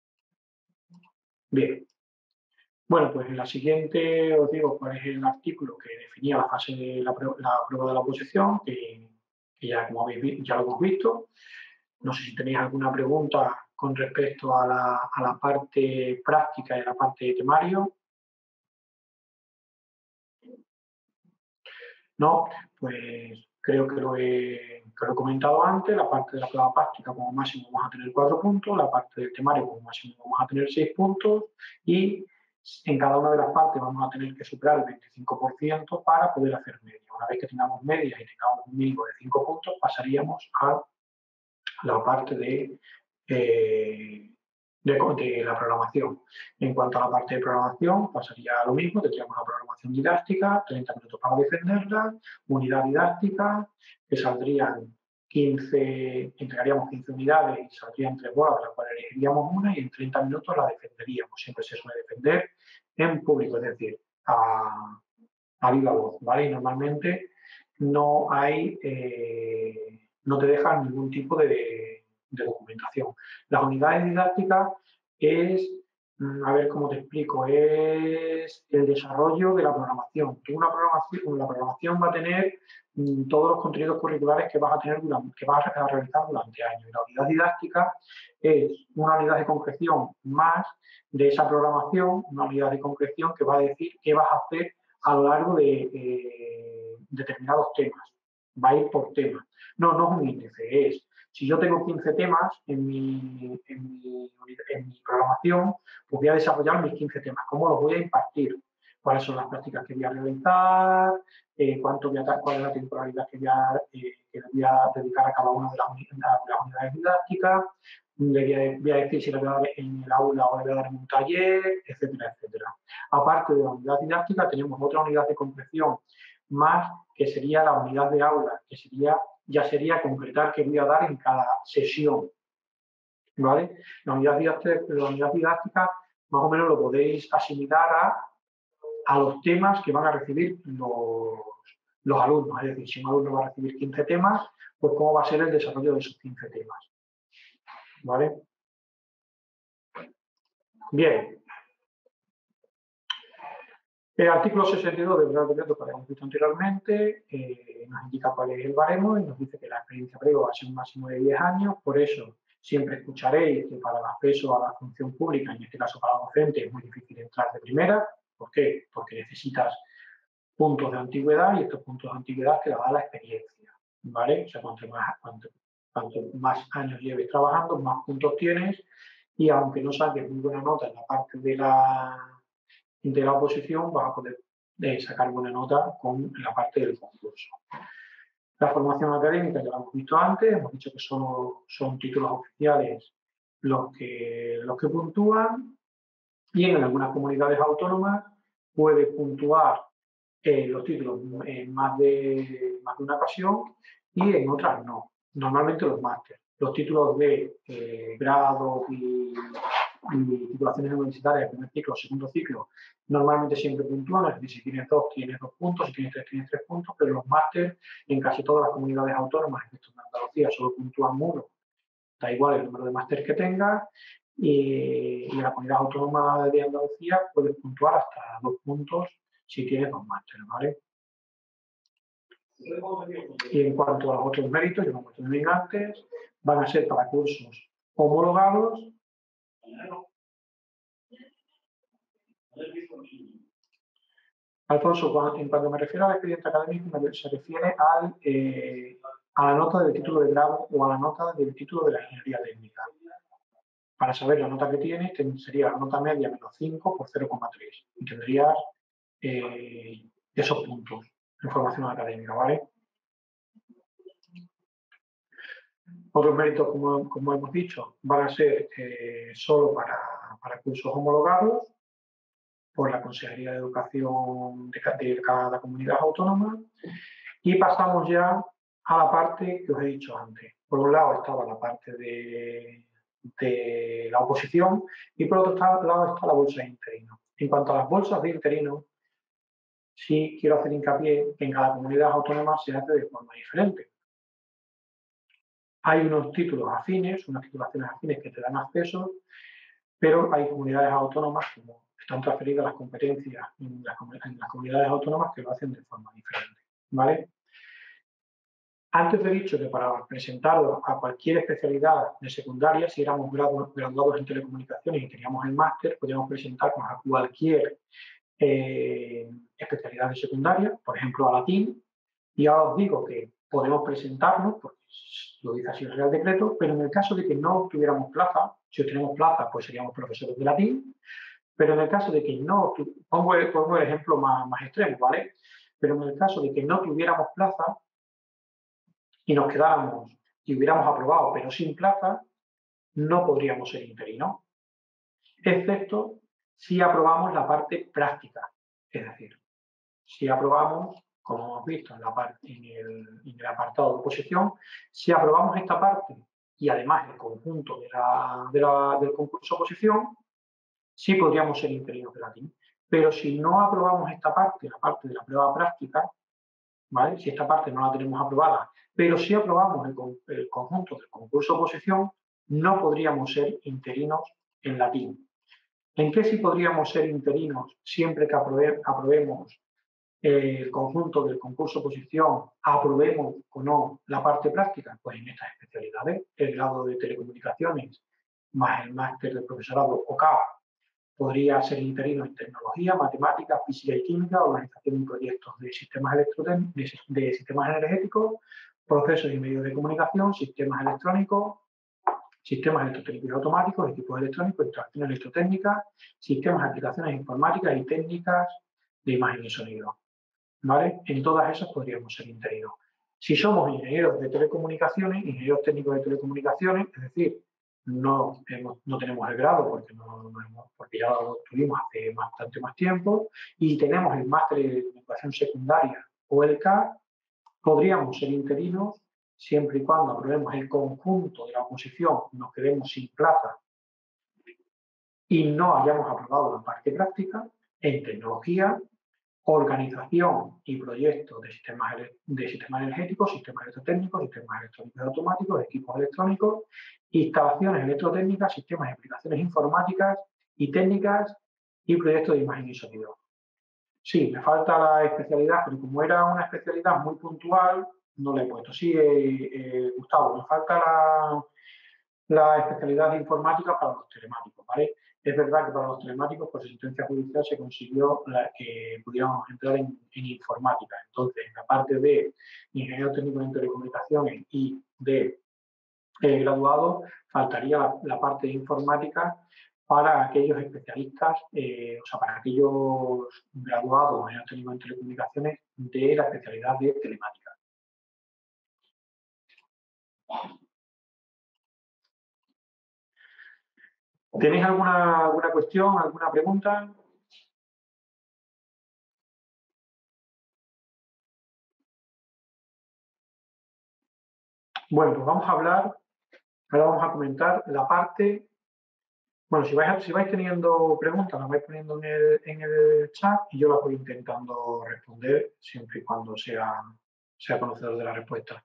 Bien. Bueno, pues en la siguiente os digo cuál es el artículo que definía la fase de la prueba de la oposición, que ya, como ya lo hemos visto. No sé si tenéis alguna pregunta con respecto a la parte práctica y a la parte de temario. No, pues creo que lo he comentado antes. La parte de la prueba práctica como máximo vamos a tener 4 puntos, la parte del temario como máximo vamos a tener 6 puntos, y en cada una de las partes vamos a tener que superar el 25% para poder hacer media. Una vez que tengamos medias y tengamos un mínimo de 5 puntos, pasaríamos a la parte de la programación. En cuanto a la parte de programación, pasaría lo mismo, tendríamos la programación didáctica, 30 minutos para defenderla, unidad didáctica, que saldrían 15, entregaríamos 15 unidades y saldrían 3 bolas, de las cuales elegiríamos una, y en 30 minutos la defenderíamos. Siempre se suele defender en público, es decir, a viva voz, ¿vale? Y normalmente no hay, no te dejan ningún tipo de documentación. Las unidades didácticas es, a ver cómo te explico, es el desarrollo de la programación. La programación va a tener todos los contenidos curriculares que vas a realizar durante años. Y la unidad didáctica es una unidad de concreción más de esa programación, una unidad de concreción que va a decir qué vas a hacer a lo largo de determinados temas. Va a ir por temas. No es un índice, es, si yo tengo 15 temas en mi programación, pues voy a desarrollar mis 15 temas. ¿Cómo los voy a impartir? ¿Cuáles son las prácticas que voy a realizar? ¿Cuál es la temporalidad que voy a dedicar a cada una de las unidades didácticas? Voy a decir si le voy a dar en el aula o le voy a dar en un taller, etcétera, etcétera. Aparte de la unidad didáctica, tenemos otra unidad de concreción más, que sería la unidad de aula, que ya sería concretar qué voy a dar en cada sesión, ¿vale? La unidad didáctica más o menos lo podéis asimilar a los temas que van a recibir los alumnos. Es decir, si un alumno va a recibir 15 temas, pues cómo va a ser el desarrollo de esos 15 temas, ¿vale? Bien. El artículo 62 del Real Decreto que habíamos visto anteriormente nos indica cuál es el baremo y nos dice que la experiencia previa va a ser un máximo de 10 años. Por eso siempre escucharéis que para el acceso a la función pública, en este caso para docente, es muy difícil entrar de primera. ¿Por qué? Porque necesitas puntos de antigüedad, y estos puntos de antigüedad te la da la experiencia, ¿vale? O sea, cuanto más años lleves trabajando, más puntos tienes, y aunque no saques muy buena nota en la parte de la oposición, vas a poder sacar buena nota con la parte del concurso. La formación académica ya la hemos visto antes, hemos dicho que son títulos oficiales los que puntúan, y en algunas comunidades autónomas puede puntuar los títulos en más de una ocasión y en otras no. Normalmente los másteres. Los títulos de grado y titulaciones universitarias, primer ciclo, segundo ciclo, normalmente siempre puntúan. Es decir, si tienes 2, tienes 2 puntos, si tienes 3, tienes 3 puntos, pero los másteres en casi todas las comunidades autónomas, en Andalucía, solo puntúan 1. Da igual el número de másteres que tengas, y en la comunidad autónoma de Andalucía puedes puntuar hasta 2 puntos si tienes 2 másteres, ¿vale? Y en cuanto a los otros méritos, ya lo hemos tenido bien antes, van a ser para cursos homologados Alfonso, en cuanto me refiero al expediente académico, se refiere a la nota del título de grado o a la nota del título de la ingeniería técnica. Para saber la nota que tienes, sería la nota media menos 5 por 0,3. Y tendrías esos puntos en formación académica, ¿vale? Otros méritos, como hemos dicho, van a ser solo para cursos homologados por la Consejería de Educación de cada comunidad autónoma. Y pasamos ya a la parte que os he dicho antes. Por un lado estaba la parte de la oposición y por otro lado está la bolsa de interinos. En cuanto a las bolsas de interinos, sí quiero hacer hincapié que en cada comunidad autónoma se hace de forma diferente. Hay unos títulos afines, unas titulaciones afines que te dan acceso, pero hay comunidades autónomas como están transferidas las competencias en las comunidades autónomas que lo hacen de forma diferente, ¿vale? Antes he dicho que para presentarlo a cualquier especialidad de secundaria, si éramos graduados en telecomunicaciones y teníamos el máster, podíamos presentarnos a cualquier especialidad de secundaria, por ejemplo a latín, y ahora os digo que podemos presentarnos, porque lo dice así el Real Decreto, pero en el caso de que no tuviéramos plaza, si obtenemos plaza, pues seríamos profesores de latín, pero en el caso de que no, pongo el ejemplo más extremo, ¿vale? Pero en el caso de que no tuviéramos plaza y nos quedáramos y hubiéramos aprobado, pero sin plaza, no podríamos ser interinos, excepto si aprobamos la parte práctica, es decir, si aprobamos, como hemos visto en el apartado de oposición, si aprobamos esta parte y además el conjunto del concurso de oposición, sí podríamos ser interinos de latín. Pero si no aprobamos esta parte, la parte de la prueba práctica, ¿vale? Si esta parte no la tenemos aprobada, pero si aprobamos el conjunto del concurso de oposición, no podríamos ser interinos en latín. ¿En qué sí podríamos ser interinos siempre que aprobemos el conjunto del concurso de oposición, aprobemos o no la parte práctica? Pues en estas especialidades, el grado de telecomunicaciones más el máster de profesorado o CAP podría ser interino en tecnología, matemáticas, física y química, organización de proyectos de sistemas de sistemas energéticos, procesos y medios de comunicación, sistemas electrónicos, sistemas electrotécnicos y automáticos, equipos electrónicos, interacciones electrotécnicas, sistemas de aplicaciones informáticas y técnicas de imagen y sonido, ¿vale? En todas esas podríamos ser interinos. Si somos ingenieros de telecomunicaciones, ingenieros técnicos de telecomunicaciones, es decir, no tenemos el grado porque ya lo tuvimos hace bastante más tiempo y tenemos el máster de educación secundaria o el CAP, podríamos ser interinos siempre y cuando aprobemos el conjunto de la oposición, nos quedemos sin plaza y no hayamos aprobado la parte práctica en tecnología, organización y proyectos de sistemas energéticos, sistemas electrotécnicos, sistemas electrónicos y automáticos, equipos electrónicos, instalaciones electrotécnicas, sistemas y aplicaciones informáticas y técnicas y proyectos de imagen y sonido. Sí, me falta la especialidad, pero como era una especialidad muy puntual, no la he puesto. Sí, Gustavo, me falta la especialidad de informática para los telemáticos, ¿vale? Es verdad que para los telemáticos, por sentencia judicial, se consiguió que pudiéramos entrar en informática. Entonces, en la parte de ingeniero técnico en telecomunicaciones y de graduado, faltaría la parte de informática para aquellos especialistas, o sea, para aquellos graduados en técnico en telecomunicaciones de la especialidad de telemática. ¿Tenéis alguna cuestión, alguna pregunta? Bueno, pues ahora vamos a comentar la parte. Bueno, si vais teniendo preguntas, las vais poniendo en el chat y yo las voy intentando responder siempre y cuando sea conocedor de la respuesta.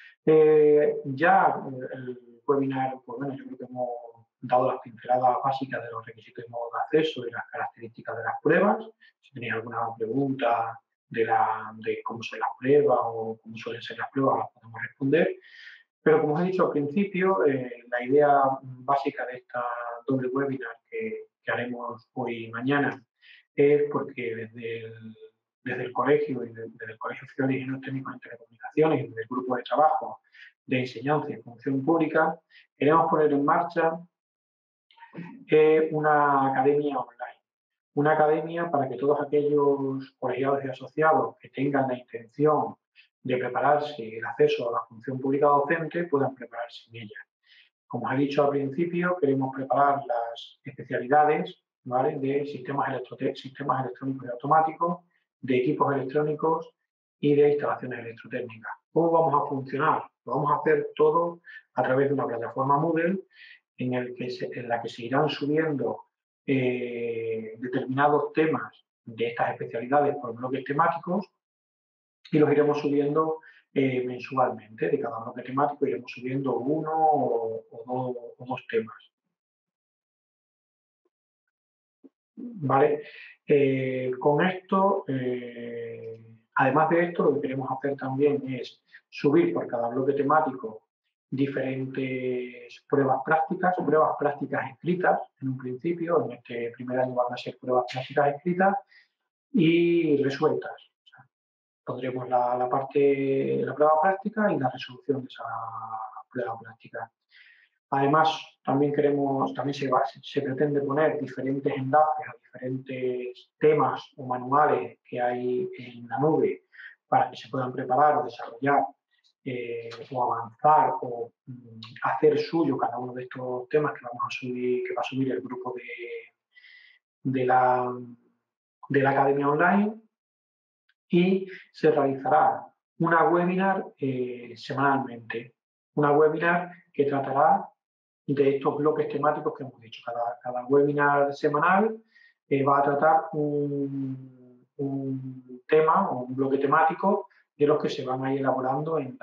Ya el webinar, pues bueno, yo creo que hemos dado las pinceladas básicas de los requisitos y modos de acceso y las características de las pruebas. Si tenéis alguna pregunta de cómo son las pruebas o cómo suelen ser las pruebas, las podemos responder. Pero como os he dicho al principio, la idea básica de esta doble webinar que haremos hoy y mañana es porque desde el colegio y desde el Colegio Oficial de Ingenieros Técnicos en Telecomunicaciones y desde el grupo de trabajo de enseñanza y función pública, queremos poner en marcha una academia online. Una academia para que todos aquellos colegiados y asociados que tengan la intención de prepararse el acceso a la función pública docente puedan prepararse en ella. Como os he dicho al principio, queremos preparar las especialidades, ¿vale?, de sistemas electrónicos y automáticos, de equipos electrónicos y de instalaciones electrotécnicas. ¿Cómo vamos a funcionar? Lo vamos a hacer todo a través de una plataforma Moodle en la que se irán subiendo determinados temas de estas especialidades por bloques temáticos y los iremos subiendo mensualmente. De cada bloque temático iremos subiendo uno o dos temas. ¿Vale? Con esto, además de esto, lo que queremos hacer también es subir por cada bloque temático diferentes pruebas prácticas escritas en un principio. En este primer año van a ser pruebas prácticas escritas y resueltas. O sea, pondremos la prueba práctica y la resolución de esa prueba práctica. Además, también se pretende poner diferentes enlaces a diferentes temas o manuales que hay en la nube para que se puedan preparar o desarrollar o avanzar o hacer suyo cada uno de estos temas que va a subir el grupo de la Academia Online, y se realizará una webinar semanalmente. Una webinar que tratará de estos bloques temáticos que hemos dicho. Cada webinar semanal va a tratar un tema o un bloque temático de los que se van a ir elaborando en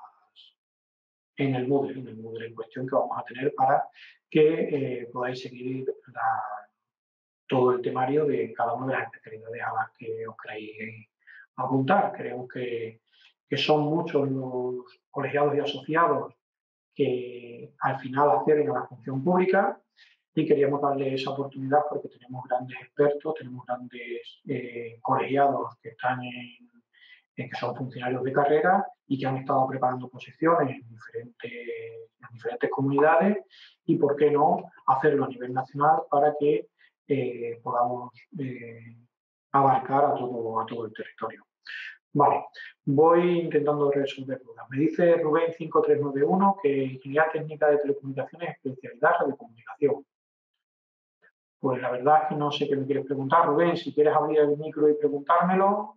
el Moodle en cuestión que vamos a tener para que podáis seguir todo el temario de cada una de las especialidades a las que os queráis apuntar. Creemos que son muchos los colegiados y asociados que al final acceden a la función pública y queríamos darle esa oportunidad porque tenemos grandes expertos, tenemos grandes colegiados que están que son funcionarios de carrera y que han estado preparando posiciones en diferentes comunidades, y por qué no hacerlo a nivel nacional para que podamos abarcar a todo el territorio. Vale, voy intentando resolver dudas. Me dice Rubén 5391 que Ingeniería Técnica de Telecomunicaciones, especialidad radiocomunicación. Pues la verdad es que no sé qué me quieres preguntar, Rubén. Si quieres abrir el micro y preguntármelo.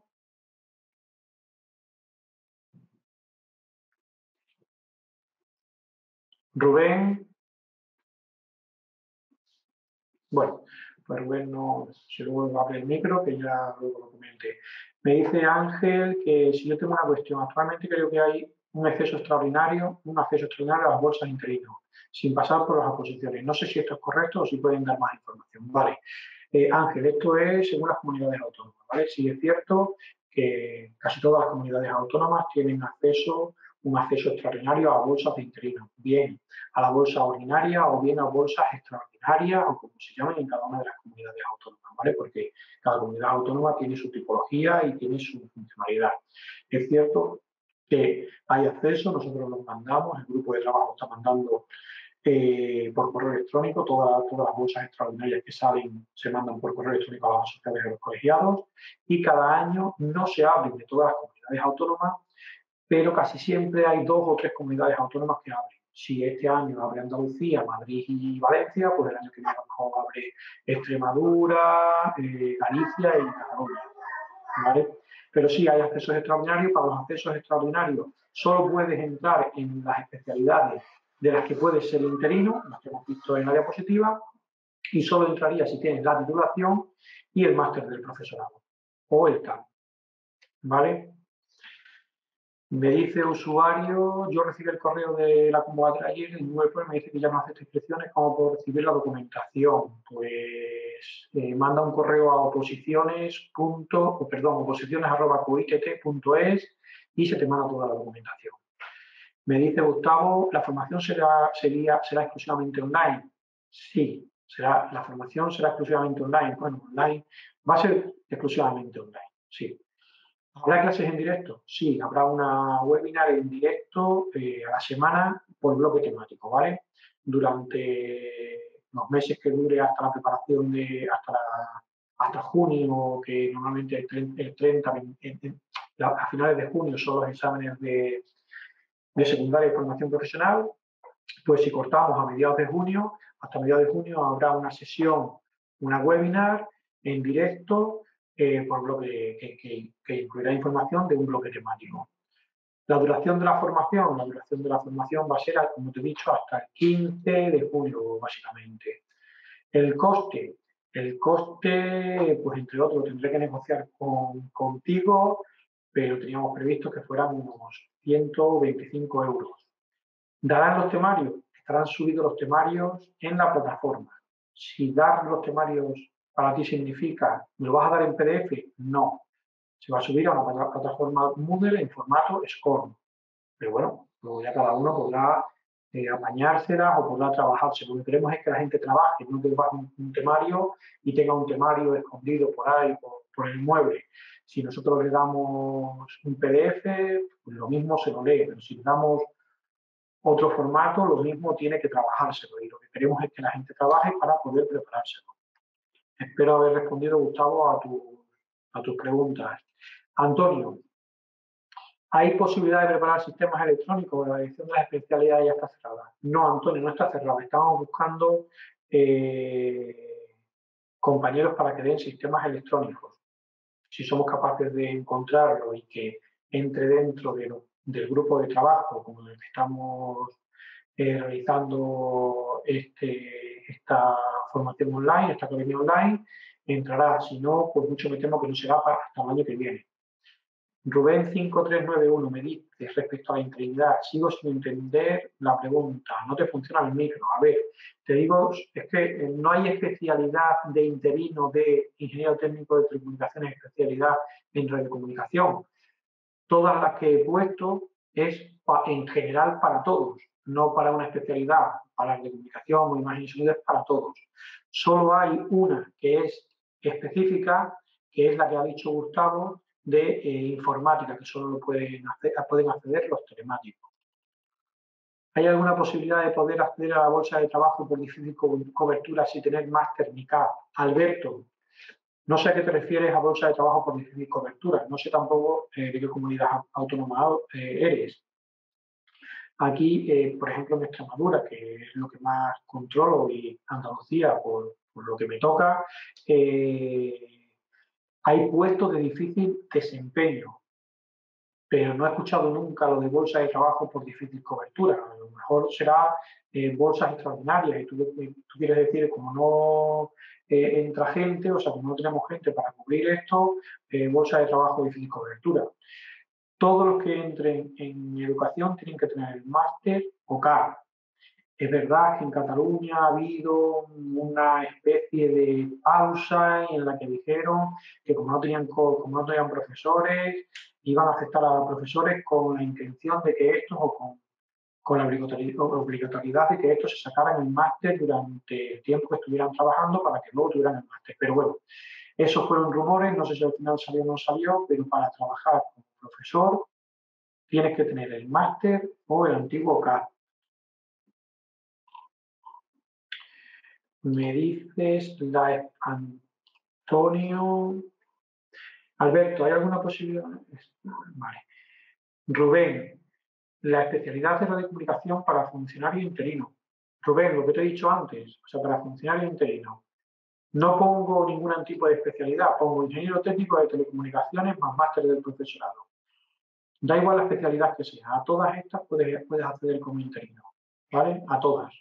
Rubén. Bueno, pues Rubén no se luego abre el micro, que ya luego lo comenté. Me dice Ángel que si yo tengo una cuestión, actualmente creo que hay un acceso extraordinario a las bolsas interinos, sin pasar por las oposiciones. No sé si esto es correcto o si pueden dar más información. Vale, Ángel, esto es según las comunidades autónomas, ¿vale? Sí es cierto que casi todas las comunidades autónomas tienen un acceso extraordinario a bolsas de interinos, bien a la bolsa ordinaria o bien a bolsas extraordinarias o como se llamen en cada una de las comunidades autónomas, ¿vale? Porque cada comunidad autónoma tiene su tipología y tiene su funcionalidad. Es cierto que hay acceso, nosotros los mandamos, el grupo de trabajo está mandando por correo electrónico, todas las bolsas extraordinarias que salen se mandan por correo electrónico a las asociaciones de los colegiados, y cada año no se abren de todas las comunidades autónomas, pero casi siempre hay 2 o 3 comunidades autónomas que abren. Si este año abre Andalucía, Madrid y Valencia, pues el año que viene a lo mejor abre Extremadura, Galicia y Cataluña, ¿vale? Pero sí hay accesos extraordinarios. Para los accesos extraordinarios solo puedes entrar en las especialidades de las que puedes ser interino, las que hemos visto en la diapositiva, y solo entraría si tienes la titulación y el máster del profesorado o el TAP, ¿vale? Me dice usuario, yo recibí el correo de la convocatoria ayer en web, me dice que ya no acepta inscripciones, ¿cómo puedo recibir la documentación? Pues manda un correo a oposiciones@cuitt.es y se te manda toda la documentación. Me dice Gustavo, ¿la formación será exclusivamente online? Sí, La formación será exclusivamente online. Bueno, online va a ser exclusivamente online, sí. ¿Habrá clases en directo? Sí, habrá una webinar en directo a la semana por bloque temático, ¿vale? Durante los meses que dure hasta la preparación hasta junio, que normalmente el 30, a finales de junio son los exámenes de secundaria y formación profesional, pues si cortamos a mediados de junio, hasta mediados de junio habrá una sesión, una webinar en directo por bloque que incluirá información de un bloque temático. La duración de la formación va a ser, como te he dicho, hasta el 15 de junio, básicamente. El coste, pues entre otros, tendré que negociar contigo, pero teníamos previsto que fueran unos 125 euros. ¿Darán los temarios? Estarán subidos los temarios en la plataforma. Si dar los temarios para ti significa, ¿me lo vas a dar en PDF? No. Se va a subir a una plataforma Moodle en formato SCORM. Pero bueno, luego ya cada uno podrá apañárselas o podrá trabajarse. Lo que queremos es que la gente trabaje, no que baje un temario y tenga un temario escondido por ahí, por el mueble. Si nosotros le damos un PDF, pues lo mismo se lo lee, pero si le damos otro formato, lo mismo tiene que trabajárselo y lo que queremos es que la gente trabaje para poder preparárselo. Espero haber respondido, Gustavo, a tus preguntas. Antonio, ¿hay posibilidad de preparar sistemas electrónicos? La edición de las especialidades ya está cerrada. No, Antonio, no está cerrada. Estamos buscando compañeros para que den sistemas electrónicos. Si somos capaces de encontrarlo y que entre dentro del grupo de trabajo, como el que estamos realizando esta formación online, esta academia online, entrará. Si no, pues mucho me temo que no será hasta el año que viene. Rubén 5391 me dice respecto a la integridad, sigo sin entender la pregunta, no te funciona el micro. A ver, te digo, es que no hay especialidad de interino de ingeniero técnico de telecomunicaciones, especialidad en radiocomunicación. Todas las que he puesto es en general para todos, no para una especialidad, para la comunicación o imagen y sonido, es para todos. Solo hay una que es específica, que es la que ha dicho Gustavo, de informática, que solo pueden acceder los telemáticos. ¿Hay alguna posibilidad de poder acceder a la bolsa de trabajo por difícil cobertura sin tener máster ni CAP? Alberto, no sé a qué te refieres a bolsa de trabajo por difícil cobertura. No sé tampoco de qué comunidad autónoma eres. Aquí, por ejemplo, en Extremadura, que es lo que más controlo, y Andalucía, por lo que me toca, hay puestos de difícil desempeño, pero no he escuchado nunca lo de bolsa de trabajo por difícil cobertura. A lo mejor será bolsas extraordinarias y tú quieres decir, como no entra gente, o sea, como no tenemos gente para cubrir esto, bolsa de trabajo de difícil cobertura. Todos los que entren en educación tienen que tener el máster o CAP. Es verdad que en Cataluña ha habido una especie de pausa en la que dijeron que como no tenían profesores, iban a aceptar a los profesores con la intención de que estos, o con la obligatoriedad de que estos se sacaran el máster durante el tiempo que estuvieran trabajando para que luego tuvieran el máster. Pero bueno, esos fueron rumores, no sé si al final salió o no salió, pero para trabajar como profesor tienes que tener el máster o el antiguo CAP. Me dices, Antonio. Alberto, ¿hay alguna posibilidad? Vale. Rubén, la especialidad de radiocomunicación para funcionario interino. Rubén, lo que te he dicho antes, o sea, para funcionario interino. No pongo ningún tipo de especialidad, pongo ingeniero técnico de telecomunicaciones más máster del profesorado. Da igual la especialidad que sea, a todas estas puedes acceder como interino, ¿vale? A todas.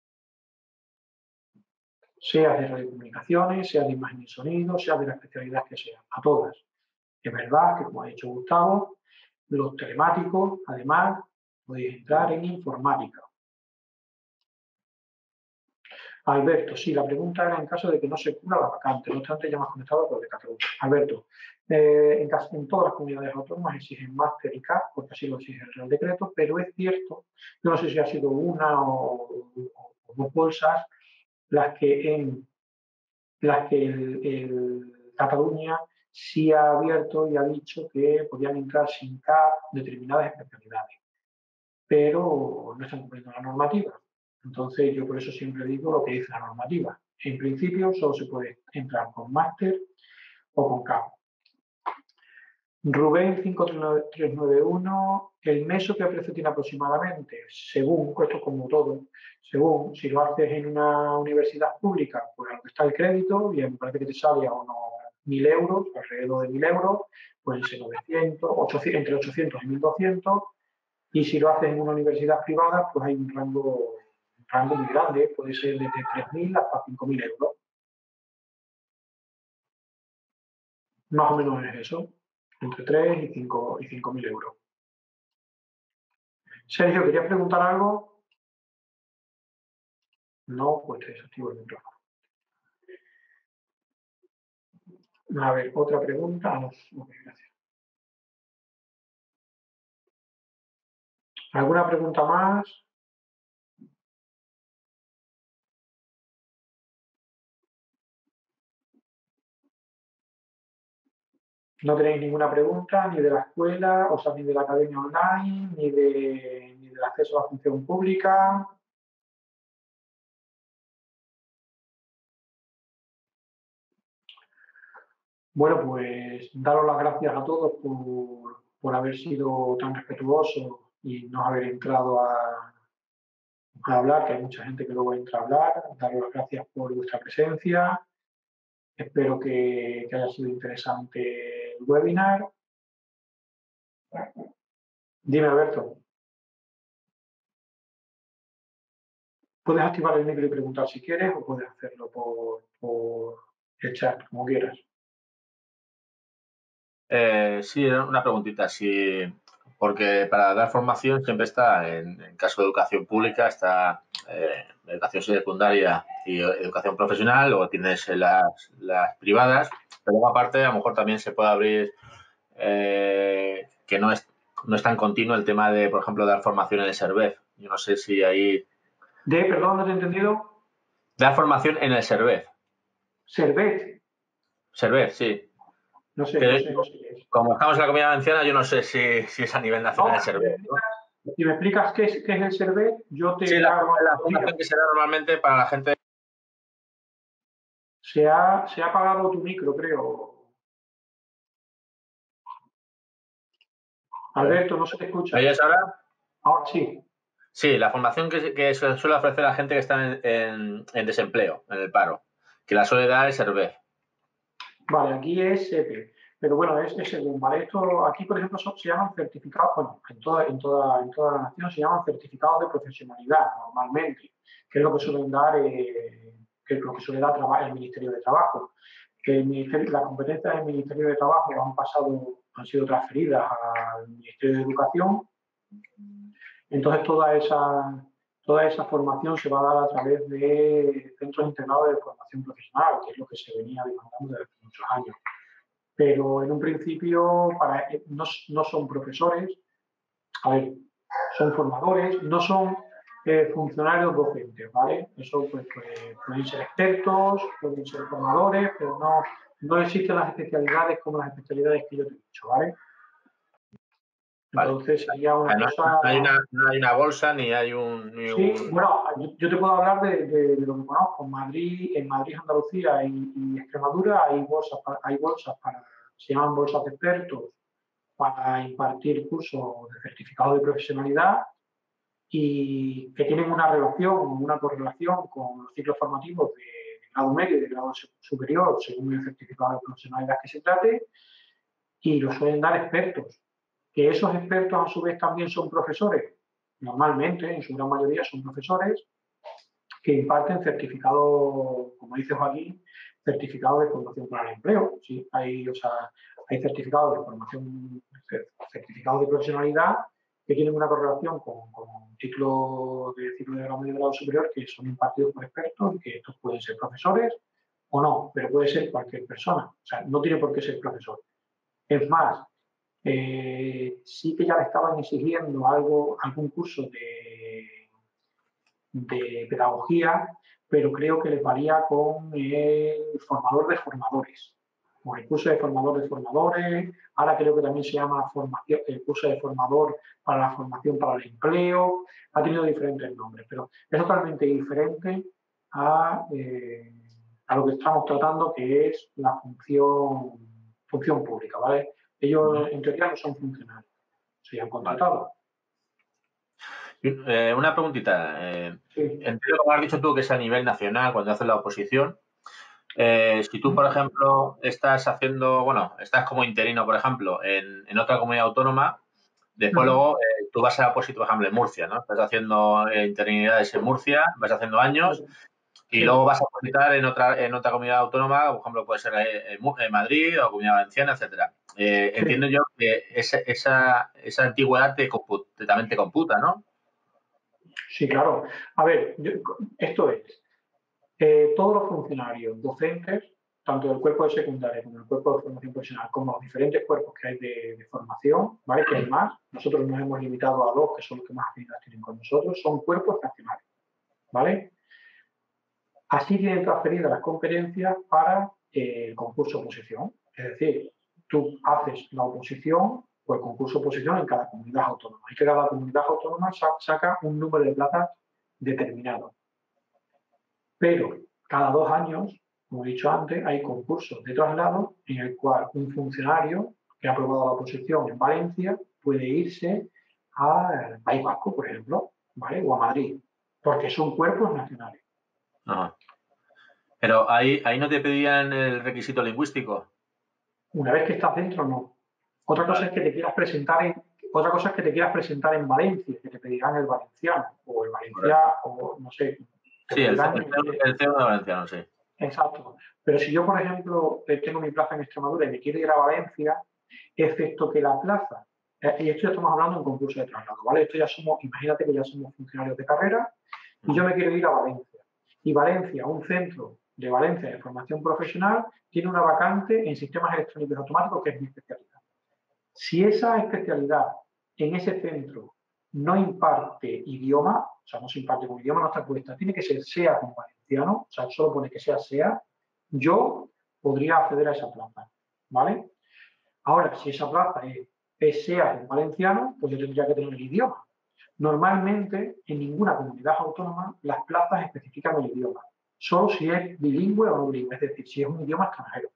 Sea de radiocomunicaciones, sea de imagen y sonido, sea de la especialidad que sea, a todas. Es verdad que, como ha dicho Gustavo, los telemáticos, además, podéis entrar en informática. Alberto, sí, la pregunta era en caso de que no se cubra la vacante, no obstante ya me has comentado por de Cataluña. Alberto, en todas las comunidades autónomas exigen máster y CAP, porque así lo exige el Real Decreto, pero es cierto, yo no sé si ha sido una o dos bolsas, las que Cataluña sí ha abierto y ha dicho que podían entrar sin CAP determinadas especialidades, pero no están cumpliendo la normativa. Entonces, yo por eso siempre digo lo que dice la normativa. En principio, solo se puede entrar con máster o con CAP. Rubén 5391, el meso que precio tiene aproximadamente, según, esto como todo, según si lo haces en una universidad pública, pues a lo que está el crédito, y me parece que te sale a unos 1.000 euros, alrededor de 1.000 euros, pueden ser 900, 800, entre 800 y 1.200, y si lo haces en una universidad privada, pues hay un rango muy grande, puede ser desde 3.000 hasta 5.000 euros. Más o menos es eso, entre 3 y 5.000 euros. Sergio, ¿querías preguntar algo? No, pues te desactivo el micrófono. A ver, otra pregunta. No, ok, gracias. ¿Alguna pregunta más? ¿No tenéis ninguna pregunta ni de la escuela, o sea, ni de la academia online, ni del acceso a la función pública? Bueno, pues daros las gracias a todos por haber sido tan respetuosos y no haber entrado a hablar, que hay mucha gente que luego entra a hablar. Daros las gracias por vuestra presencia. Espero que haya sido interesante el webinar. Dime, Alberto. Puedes activar el micro y preguntar si quieres o puedes hacerlo por el chat, como quieras. Sí, una preguntita. Sí, porque para dar formación siempre está, en caso de educación pública, está educación secundaria y educación profesional, luego tienes las privadas, pero luego aparte a lo mejor también se puede abrir que no es tan continuo el tema de, por ejemplo, dar formación en el SERVEF. Yo no sé si ahí... Perdón, no te he entendido. Dar formación en el SERVEF. ¿SERVET? SERVEF, sí. No sé qué es. Como estamos en la Comunidad Valenciana, yo no sé si es a nivel nacional el SERVEF, ¿no? Si me explicas qué es el SERVET, yo te sí, la formación que se da normalmente para la gente. Se ha apagado tu micro, creo. Alberto, no se te escucha. ¿Me oyes ahora? Ahora sí. Sí, la formación que se suele ofrecer a la gente que está en desempleo, en el paro, que la suele dar el SERVEF. Vale, aquí es SEPE, pero bueno, es según, ¿vale? Esto, aquí, por ejemplo, se llaman certificados, bueno, en toda la nación se llaman certificados de profesionalidad, normalmente, que es lo que suelen dar, que es lo que suele dar el Ministerio de Trabajo. Las competencias del Ministerio de Trabajo han sido transferidas al Ministerio de Educación. Entonces, toda esa formación se va a dar a través de centros integrados de formación profesional, que es lo que se venía demandando desde hace muchos años. Pero en un principio no son profesores, a ver, son formadores, no son funcionarios docentes, ¿vale? Eso pues, pueden ser expertos, pueden ser formadores, pero no existen las especialidades como las especialidades que yo te he dicho, ¿vale? Entonces sería una cosa... No hay una bolsa ni hay Sí, bueno, yo te puedo hablar de lo que conozco. En Madrid, Andalucía y Extremadura hay bolsas se llaman bolsas de expertos para impartir cursos de certificado de profesionalidad y que tienen una correlación con los ciclos formativos de grado medio y de grado superior según el certificado de profesionalidad que se trate y lo suelen dar expertos. Que esos expertos a su vez también son profesores, normalmente, en su gran mayoría son profesores que imparten certificados, como dice Joaquín, certificados de formación para el empleo. ¿Sí? Hay certificados de formación, certificados de profesionalidad que tienen una correlación con ciclo de grado medio y grado superior que son impartidos por expertos y que estos pueden ser profesores o no, pero puede ser cualquier persona. O sea, no tiene por qué ser profesor. Es más, sí que ya le estaban exigiendo algún curso de pedagogía, pero creo que les valía con el formador de formadores, con el curso de formador de formadores. Ahora creo que también se llama formación, el curso de formador para la formación para el empleo. Ha tenido diferentes nombres, pero es totalmente diferente a lo que estamos tratando, que es la función pública, ¿vale? Ellos en teoría no son funcionarios, se han contratado. Una preguntita. Sí. Entiendo, como has dicho tú, que es a nivel nacional cuando haces la oposición. Si tú, por ejemplo, estás haciendo, bueno, estás como interino, por ejemplo, en otra comunidad autónoma, después luego tú vas a opositar, por ejemplo, en Murcia, ¿no? Estás haciendo interinidades en Murcia, vas haciendo años y luego vas a opositar en otra comunidad autónoma, por ejemplo, puede ser en Madrid o Comunidad Valenciana, etcétera. Entiendo yo que esa antigüedad también te computa, ¿no? Sí, claro. A ver, esto es, todos los funcionarios docentes, tanto del cuerpo de secundaria como del cuerpo de formación profesional, como los diferentes cuerpos que hay de formación, ¿vale? Que hay más, nosotros nos hemos limitado a 2, que son los que más afinidad tienen con nosotros, son cuerpos nacionales, ¿vale? Así tienen transferidas las competencias para el concurso oposición. Es decir, tú haces la oposición o el concurso oposición en cada comunidad autónoma. Y que cada comunidad autónoma saca un número de plazas determinado. Pero cada 2 años, como he dicho antes, hay concursos de traslado en el cual un funcionario que ha aprobado la oposición en Valencia puede irse al País Vasco, por ejemplo, ¿vale? O a Madrid, porque son cuerpos nacionales. Ajá. Pero ahí no te pedían el requisito lingüístico. Una vez que estás dentro, no. Otra cosa es que te quieras presentar en Valencia, que te pedirán el valenciano o el valenciano o no sé. Sí, el C1 de valenciano, sí. Exacto. Pero si yo, por ejemplo, tengo mi plaza en Extremadura y me quiero ir a Valencia, excepto que la plaza, y esto ya estamos hablando en concurso de traslado, ¿vale? Esto ya somos, imagínate que ya somos funcionarios de carrera y yo me quiero ir a Valencia. Y Valencia, un centro de Valencia de formación profesional, tiene una vacante en sistemas electrónicos automáticos, que es mi especialidad. Si esa especialidad en ese centro no imparte idioma, o sea, no se imparte con idioma, no está puesta, tiene que ser SEA con valenciano, o sea, solo pone que sea SEA, yo podría acceder a esa plaza, ¿vale? Ahora, si esa plaza es SEA con valenciano, pues yo tendría que tener el idioma. Normalmente, en ninguna comunidad autónoma, las plazas especifican el idioma, solo si es bilingüe o no bilingüe, es decir, si es un idioma extranjero.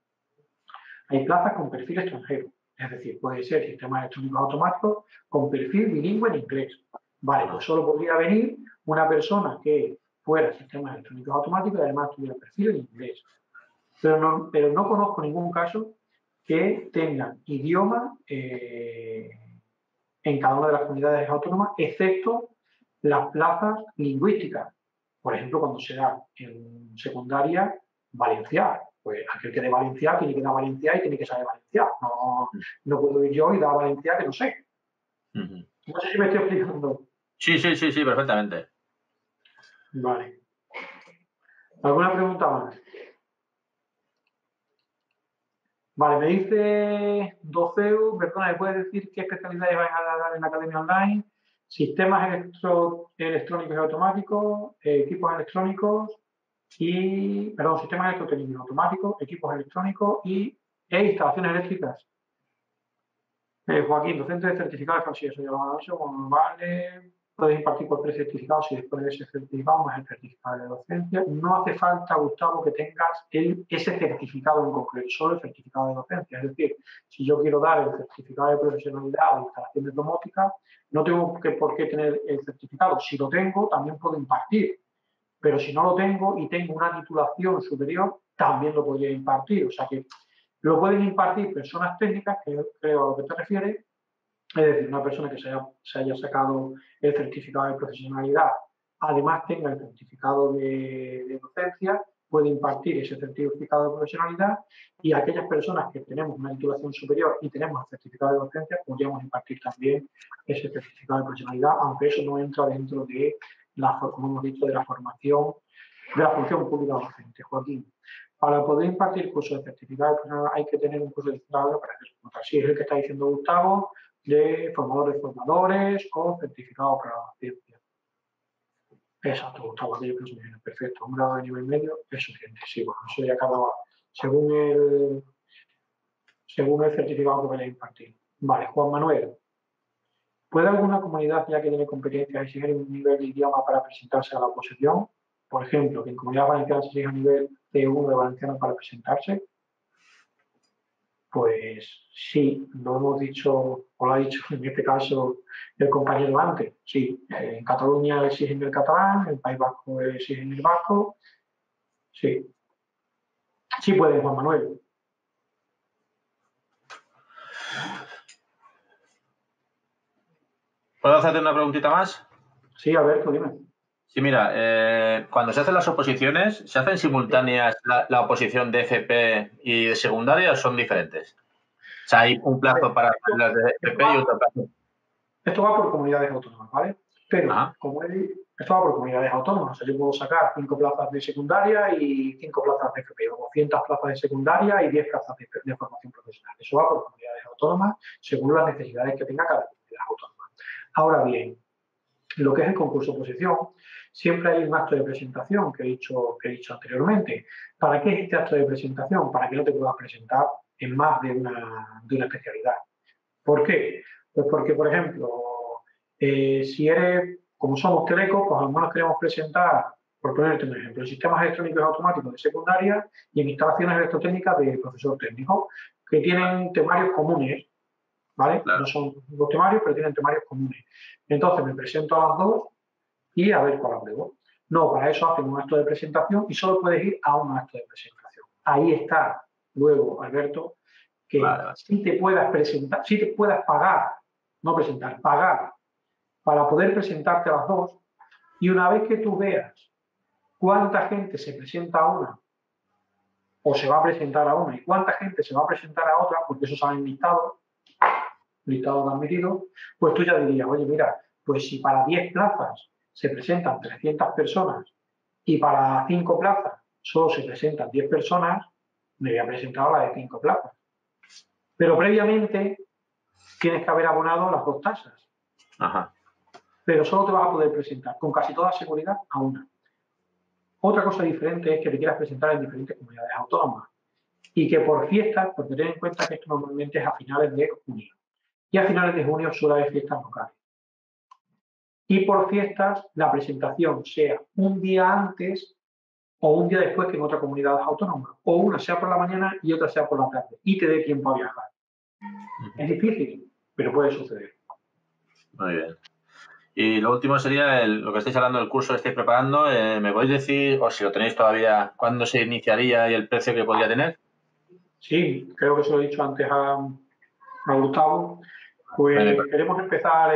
Hay plazas con perfil extranjero, es decir, puede ser sistemas electrónicos automáticos con perfil bilingüe en inglés. Vale, pues solo podría venir una persona que fuera sistemas electrónicos automáticos y además tuviera perfil en inglés. Pero no conozco ningún caso que tenga idioma en cada una de las comunidades autónomas, excepto las plazas lingüísticas. Por ejemplo, cuando se da en secundaria valenciana, pues aquel que dé valenciano tiene que dar valenciano y tiene que saber valenciano. No puedo ir yo y dar valenciano que no sé. No sé si me estoy explicando. Sí, perfectamente. Vale. ¿Alguna pregunta más? Vale, me dice Doceu, perdona, ¿me puedes decir qué especialidades vais a dar en la Academia Online? Sistemas electrónicos y automáticos, equipos electrónicos y, perdón, sistemas electrónicos y automáticos, equipos electrónicos e instalaciones eléctricas. Joaquín, docente de certificado de falsidad, eso ya lo hemos dicho, vale. Puedes impartir por precertificado si después de ese certificado más el certificado de docencia. No hace falta, Gustavo, que tengas ese certificado en concreto, solo el certificado de docencia. Es decir, si yo quiero dar el certificado de profesionalidad o instalación de domótica, no tengo por qué tener el certificado. Si lo tengo, también puedo impartir. Pero si no lo tengo y tengo una titulación superior, también lo podría impartir. O sea que lo pueden impartir personas técnicas, que yo creo a lo que te refieres, es decir, una persona que se haya sacado el certificado de profesionalidad, además tenga el certificado de docencia, puede impartir ese certificado de profesionalidad y aquellas personas que tenemos una titulación superior y tenemos el certificado de docencia, podríamos impartir también ese certificado de profesionalidad, aunque eso no entra dentro de como hemos dicho, de la formación, de la función pública docente. Joaquín, para poder impartir cursos de certificado de profesionalidad hay que tener un curso de certificado para hacer como tal. Sí, es el que está diciendo Gustavo, de formador de formadores o certificado para la ciencia. Exacto, Gustavo, aquello que es perfecto. Un grado de nivel medio es suficiente. Sí, bueno, eso ya cada según el certificado que vaya a impartir. Vale, Juan Manuel. ¿Puede alguna comunidad, ya que tiene competencias, exigir un nivel de idioma para presentarse a la oposición? Por ejemplo, que en Comunidad Valenciana se exige un nivel C1 de valenciano para presentarse. Pues sí, lo hemos dicho, o lo ha dicho en este caso el compañero antes. Sí, en Cataluña exigen el catalán, en el País Vasco exigen el vasco. Sí, sí pueden, Juan Manuel. ¿Puedo hacerte una preguntita más? Sí, Alberto, dime. Sí, mira, cuando se hacen las oposiciones, ¿se hacen simultáneas la oposición de FP y de secundaria o son diferentes? O sea, hay un plazo para las de FP y otro plazo. Esto va por comunidades autónomas, ¿vale? Pero, esto va por comunidades autónomas. O sea, yo puedo sacar 5 plazas de secundaria y 5 plazas de FP, o 200 plazas de secundaria y 10 plazas de formación profesional. Eso va por comunidades autónomas según las necesidades que tenga cada comunidad autónoma. Ahora bien, lo que es el concurso oposición, siempre hay un acto de presentación que he dicho anteriormente. ¿Para qué es este acto de presentación? Para que no te puedas presentar en más de una especialidad. ¿Por qué? Pues porque, por ejemplo, si eres, como somos telecos, pues a lo mejor nos queremos presentar, por ponerte un ejemplo, en sistemas electrónicos automáticos de secundaria y en instalaciones electrotécnicas de profesor técnico, que tienen temarios comunes, ¿vale? Claro. No son los temarios, pero tienen temarios comunes. Entonces me presento a las dos y a ver cuál apruebo. No, para eso hacen un acto de presentación y solo puedes ir a un acto de presentación. Ahí está, luego, Alberto, que si te puedas presentar, si te puedas pagar, no presentar, pagar para poder presentarte a las dos, y una vez que tú veas cuánta gente se presenta a una o se va a presentar a una y cuánta gente se va a presentar a otra, porque eso sale en listado de admitidos, pues tú ya dirías, oye, mira, pues si para 10 plazas se presentan 300 personas y para 5 plazas solo se presentan 10 personas, me voy a presentar a la de 5 plazas. Pero previamente tienes que haber abonado las 2 tasas. Ajá. Pero solo te vas a poder presentar con casi toda seguridad a una. Otra cosa diferente es que te quieras presentar en diferentes comunidades autónomas y que por fiestas, porque ten en cuenta que esto normalmente es a finales de junio y a finales de junio suele haber fiestas locales. Y por fiestas la presentación sea un día antes o un día después que en otra comunidad autónoma, o una sea por la mañana y otra sea por la tarde y te dé tiempo a viajar. Es difícil, pero puede suceder. Muy bien. Y lo último sería lo que estáis hablando del curso que estáis preparando. ¿Me podéis decir, o si lo tenéis todavía, cuándo se iniciaría y el precio que podría tener? Sí, creo que se lo he dicho antes a Gustavo. Pues queremos empezar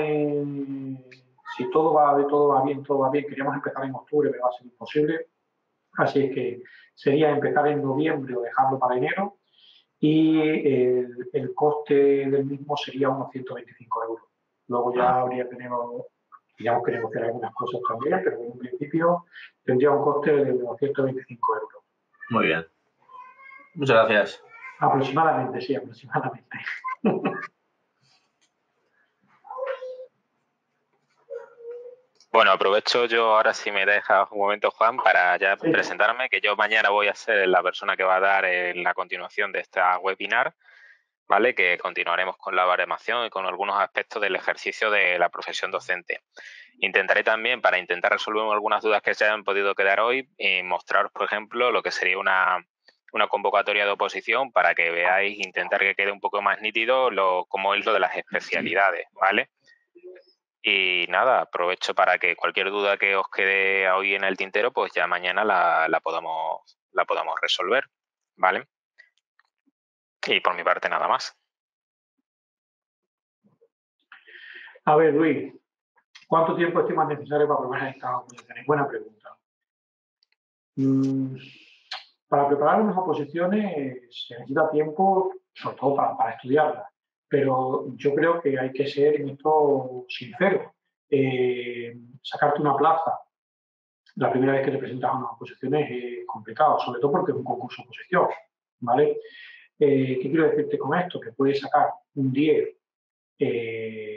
si todo va bien, queríamos empezar en octubre, pero va a ser imposible. Así es que sería empezar en noviembre o dejarlo para enero. Y el coste del mismo sería unos 125 euros. Luego ya habría que negociar algunas cosas también, pero en un principio tendría un coste de unos 125 euros. Muy bien. Muchas gracias. Aproximadamente, sí, aproximadamente. Bueno, aprovecho yo ahora si me dejas un momento, Juan, para ya presentarme, que yo mañana voy a ser la persona que va a dar la continuación de esta webinar, ¿vale? Que continuaremos con la baremación y con algunos aspectos del ejercicio de la profesión docente. Intentaré también, para intentar resolver algunas dudas que se hayan podido quedar hoy, mostraros, por ejemplo, lo que sería una convocatoria de oposición para que veáis, intentar que quede un poco más nítido cómo es lo de las especialidades, ¿vale? Y nada, aprovecho para que cualquier duda que os quede hoy en el tintero, pues ya mañana la podamos resolver, ¿vale? Y por mi parte nada más. A ver, Luis, ¿cuánto tiempo estimas necesario para preparar estas oposiciones? Buena pregunta. Para preparar unas oposiciones se necesita tiempo, sobre todo para estudiarlas, pero yo creo que hay que ser en esto sincero. Sacarte una plaza la primera vez que te presentas a unas oposiciones es complicado, sobre todo porque es un concurso de oposición, ¿vale? ¿Qué quiero decirte con esto? Que puedes sacar un 10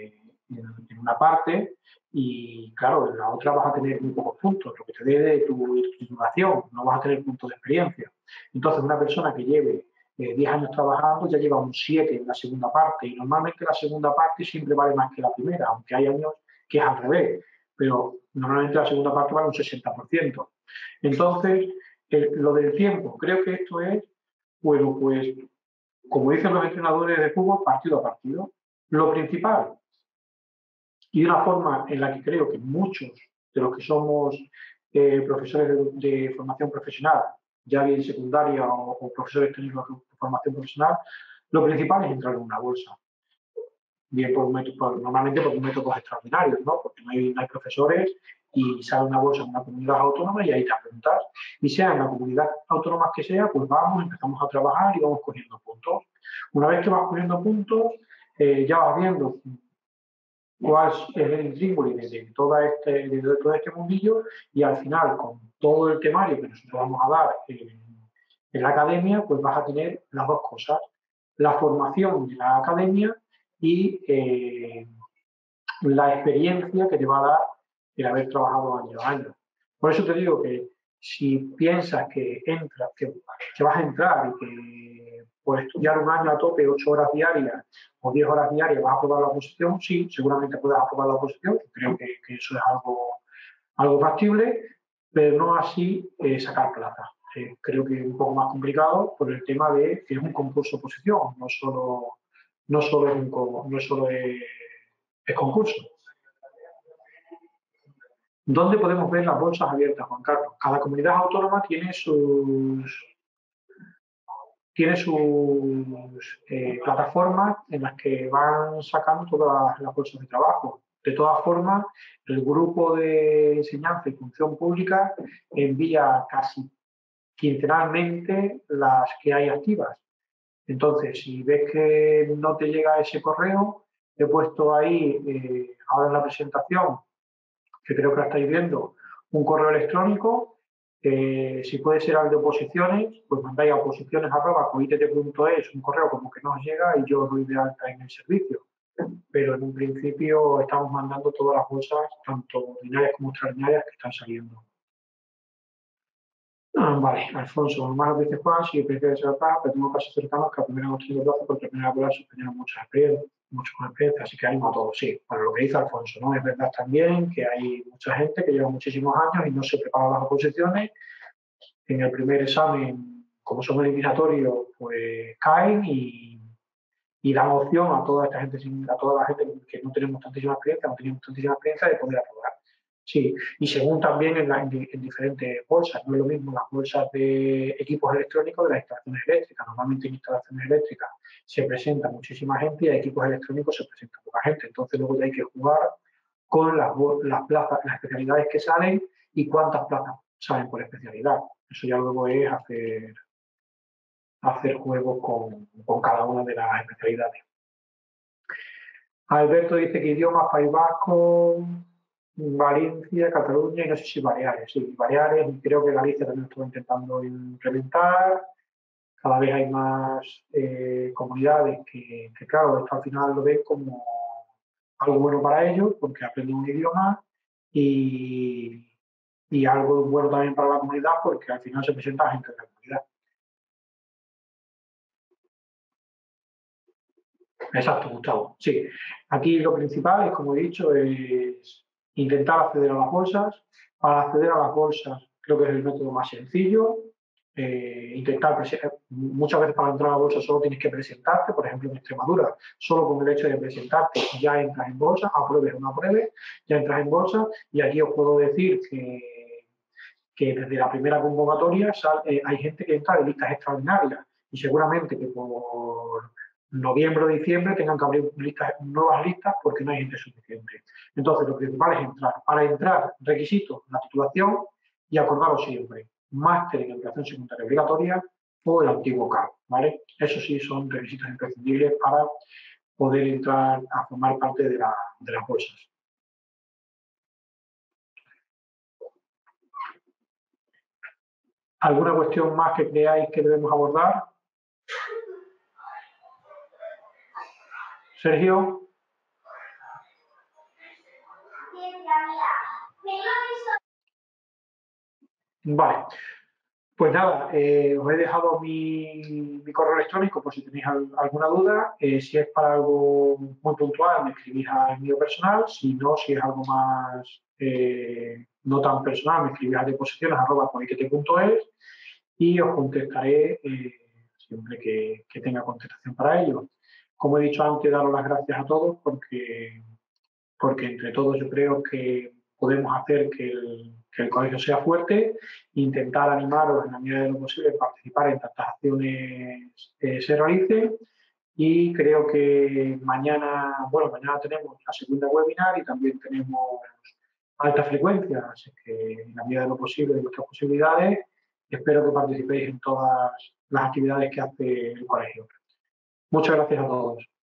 en una parte y, claro, en la otra vas a tener muy pocos puntos, lo que te dé de tu titulación, no vas a tener puntos de experiencia. Entonces, una persona que lleve 10 años trabajando ya lleva un 7 en la segunda parte y normalmente la segunda parte siempre vale más que la primera, aunque hay años que es al revés, pero normalmente la segunda parte vale un 60%. Entonces, lo del tiempo, creo que esto es, bueno, pues, como dicen los entrenadores de fútbol, partido a partido. Lo principal, y una forma en la que creo que muchos de los que somos profesores de formación profesional, ya bien secundaria o profesores técnicos de formación profesional, lo principal es entrar en una bolsa. Bien normalmente por métodos extraordinarios, ¿no? Porque no hay profesores y sale una bolsa en una comunidad autónoma y ahí te apuntas. Y sea en la comunidad autónoma que sea, pues vamos, empezamos a trabajar y vamos cogiendo puntos. Una vez que vas cogiendo puntos, ya vas viendo cuál es el intríngulis de todo este mundillo y al final, con todo el temario que nosotros vamos a dar en la academia, pues vas a tener las dos cosas. La formación de la academia y la experiencia que te va a dar el haber trabajado año a año. Por eso te digo que si piensas que vas a entrar y que por estudiar un año a tope, 8 horas diarias o 10 horas diarias vas a aprobar la oposición, sí, seguramente puedas aprobar la oposición, creo que eso es algo factible, pero no así sacar plaza. Creo que es un poco más complicado por el tema de que es un concurso oposición, no solo es concurso. ¿Dónde podemos ver las bolsas abiertas, Juan Carlos? Cada comunidad autónoma tiene sus plataformas en las que van sacando todas las bolsas de trabajo. De todas formas, el grupo de enseñanza y función pública envía casi quincenalmente las que hay activas. Entonces, si ves que no te llega ese correo, he puesto ahí, ahora en la presentación, que creo que la estáis viendo, un correo electrónico. Si puede ser al de oposiciones, pues mandáis a oposiciones@coitt.es un correo como que nos llega y yo os doy de alta en el servicio. Pero en un principio estamos mandando todas las bolsas, tanto ordinarias como extraordinarias, que están saliendo. Vale, Alfonso, normal dice Juan, si prefieres ser acá, pero tengo casos cercanos que a primera hemos tenido plazo porque la primera bola suspendieron mucho con experiencia, así que ánimo a todos. Sí, para lo que dice Alfonso, ¿no? Es verdad también que hay mucha gente que lleva muchísimos años y no se prepara las oposiciones. En el primer examen, como son eliminatorios, pues caen y dan opción a toda esta gente, a toda la gente que no tenemos tantísima experiencia, de poder aprobar. Sí, y según también en diferentes bolsas, no es lo mismo las bolsas de equipos electrónicos de las instalaciones eléctricas. Normalmente en instalaciones eléctricas se presenta muchísima gente y en equipos electrónicos se presenta poca gente. Entonces luego hay que jugar con las plazas, las especialidades que salen y cuántas plazas salen por especialidad. Eso ya luego es hacer juegos con cada una de las especialidades. Alberto dice que idiomas, País Vasco, Valencia, Cataluña y no sé si Baleares. Sí, Baleares, y creo que Galicia también estuvo intentando implementar. Cada vez hay más comunidades que, claro, esto al final lo ven como algo bueno para ellos porque aprenden un idioma y algo bueno también para la comunidad porque al final se presenta gente de la comunidad. Exacto, Gustavo. Sí, aquí lo principal es, como he dicho, es intentar acceder a las bolsas. Para acceder a las bolsas creo que es el método más sencillo. Muchas veces para entrar a la bolsa solo tienes que presentarte, por ejemplo en Extremadura, solo con el hecho de presentarte ya entras en bolsa, apruebes o no apruebes, ya entras en bolsa y aquí os puedo decir que desde la primera convocatoria hay gente que entra de listas extraordinarias y seguramente que por noviembre o diciembre tengan que abrir nuevas listas porque no hay gente suficiente. Entonces, lo principal es entrar. Para entrar, requisitos, la titulación y acordaros siempre, máster en educación secundaria obligatoria o el antiguo CAP, ¿vale? Eso sí son requisitos imprescindibles para poder entrar a formar parte de las bolsas. ¿Alguna cuestión más que creáis que debemos abordar? Sergio. Vale. Pues nada, os he dejado mi correo electrónico por si tenéis alguna duda. Si es para algo muy puntual, me escribís al mío personal. Si no, si es algo más no tan personal, me escribís a deposiciones@comitete.es y os contestaré siempre que tenga contestación para ello. Como he dicho antes, daros las gracias a todos porque entre todos yo creo que podemos hacer que el colegio sea fuerte, intentar animaros en la medida de lo posible a participar en tantas acciones se realicen y creo que mañana tenemos la segunda webinar y también tenemos alta frecuencia, así que en la medida de lo posible, de vuestras posibilidades, espero que participéis en todas las actividades que hace el colegio. Muchas gracias a todos.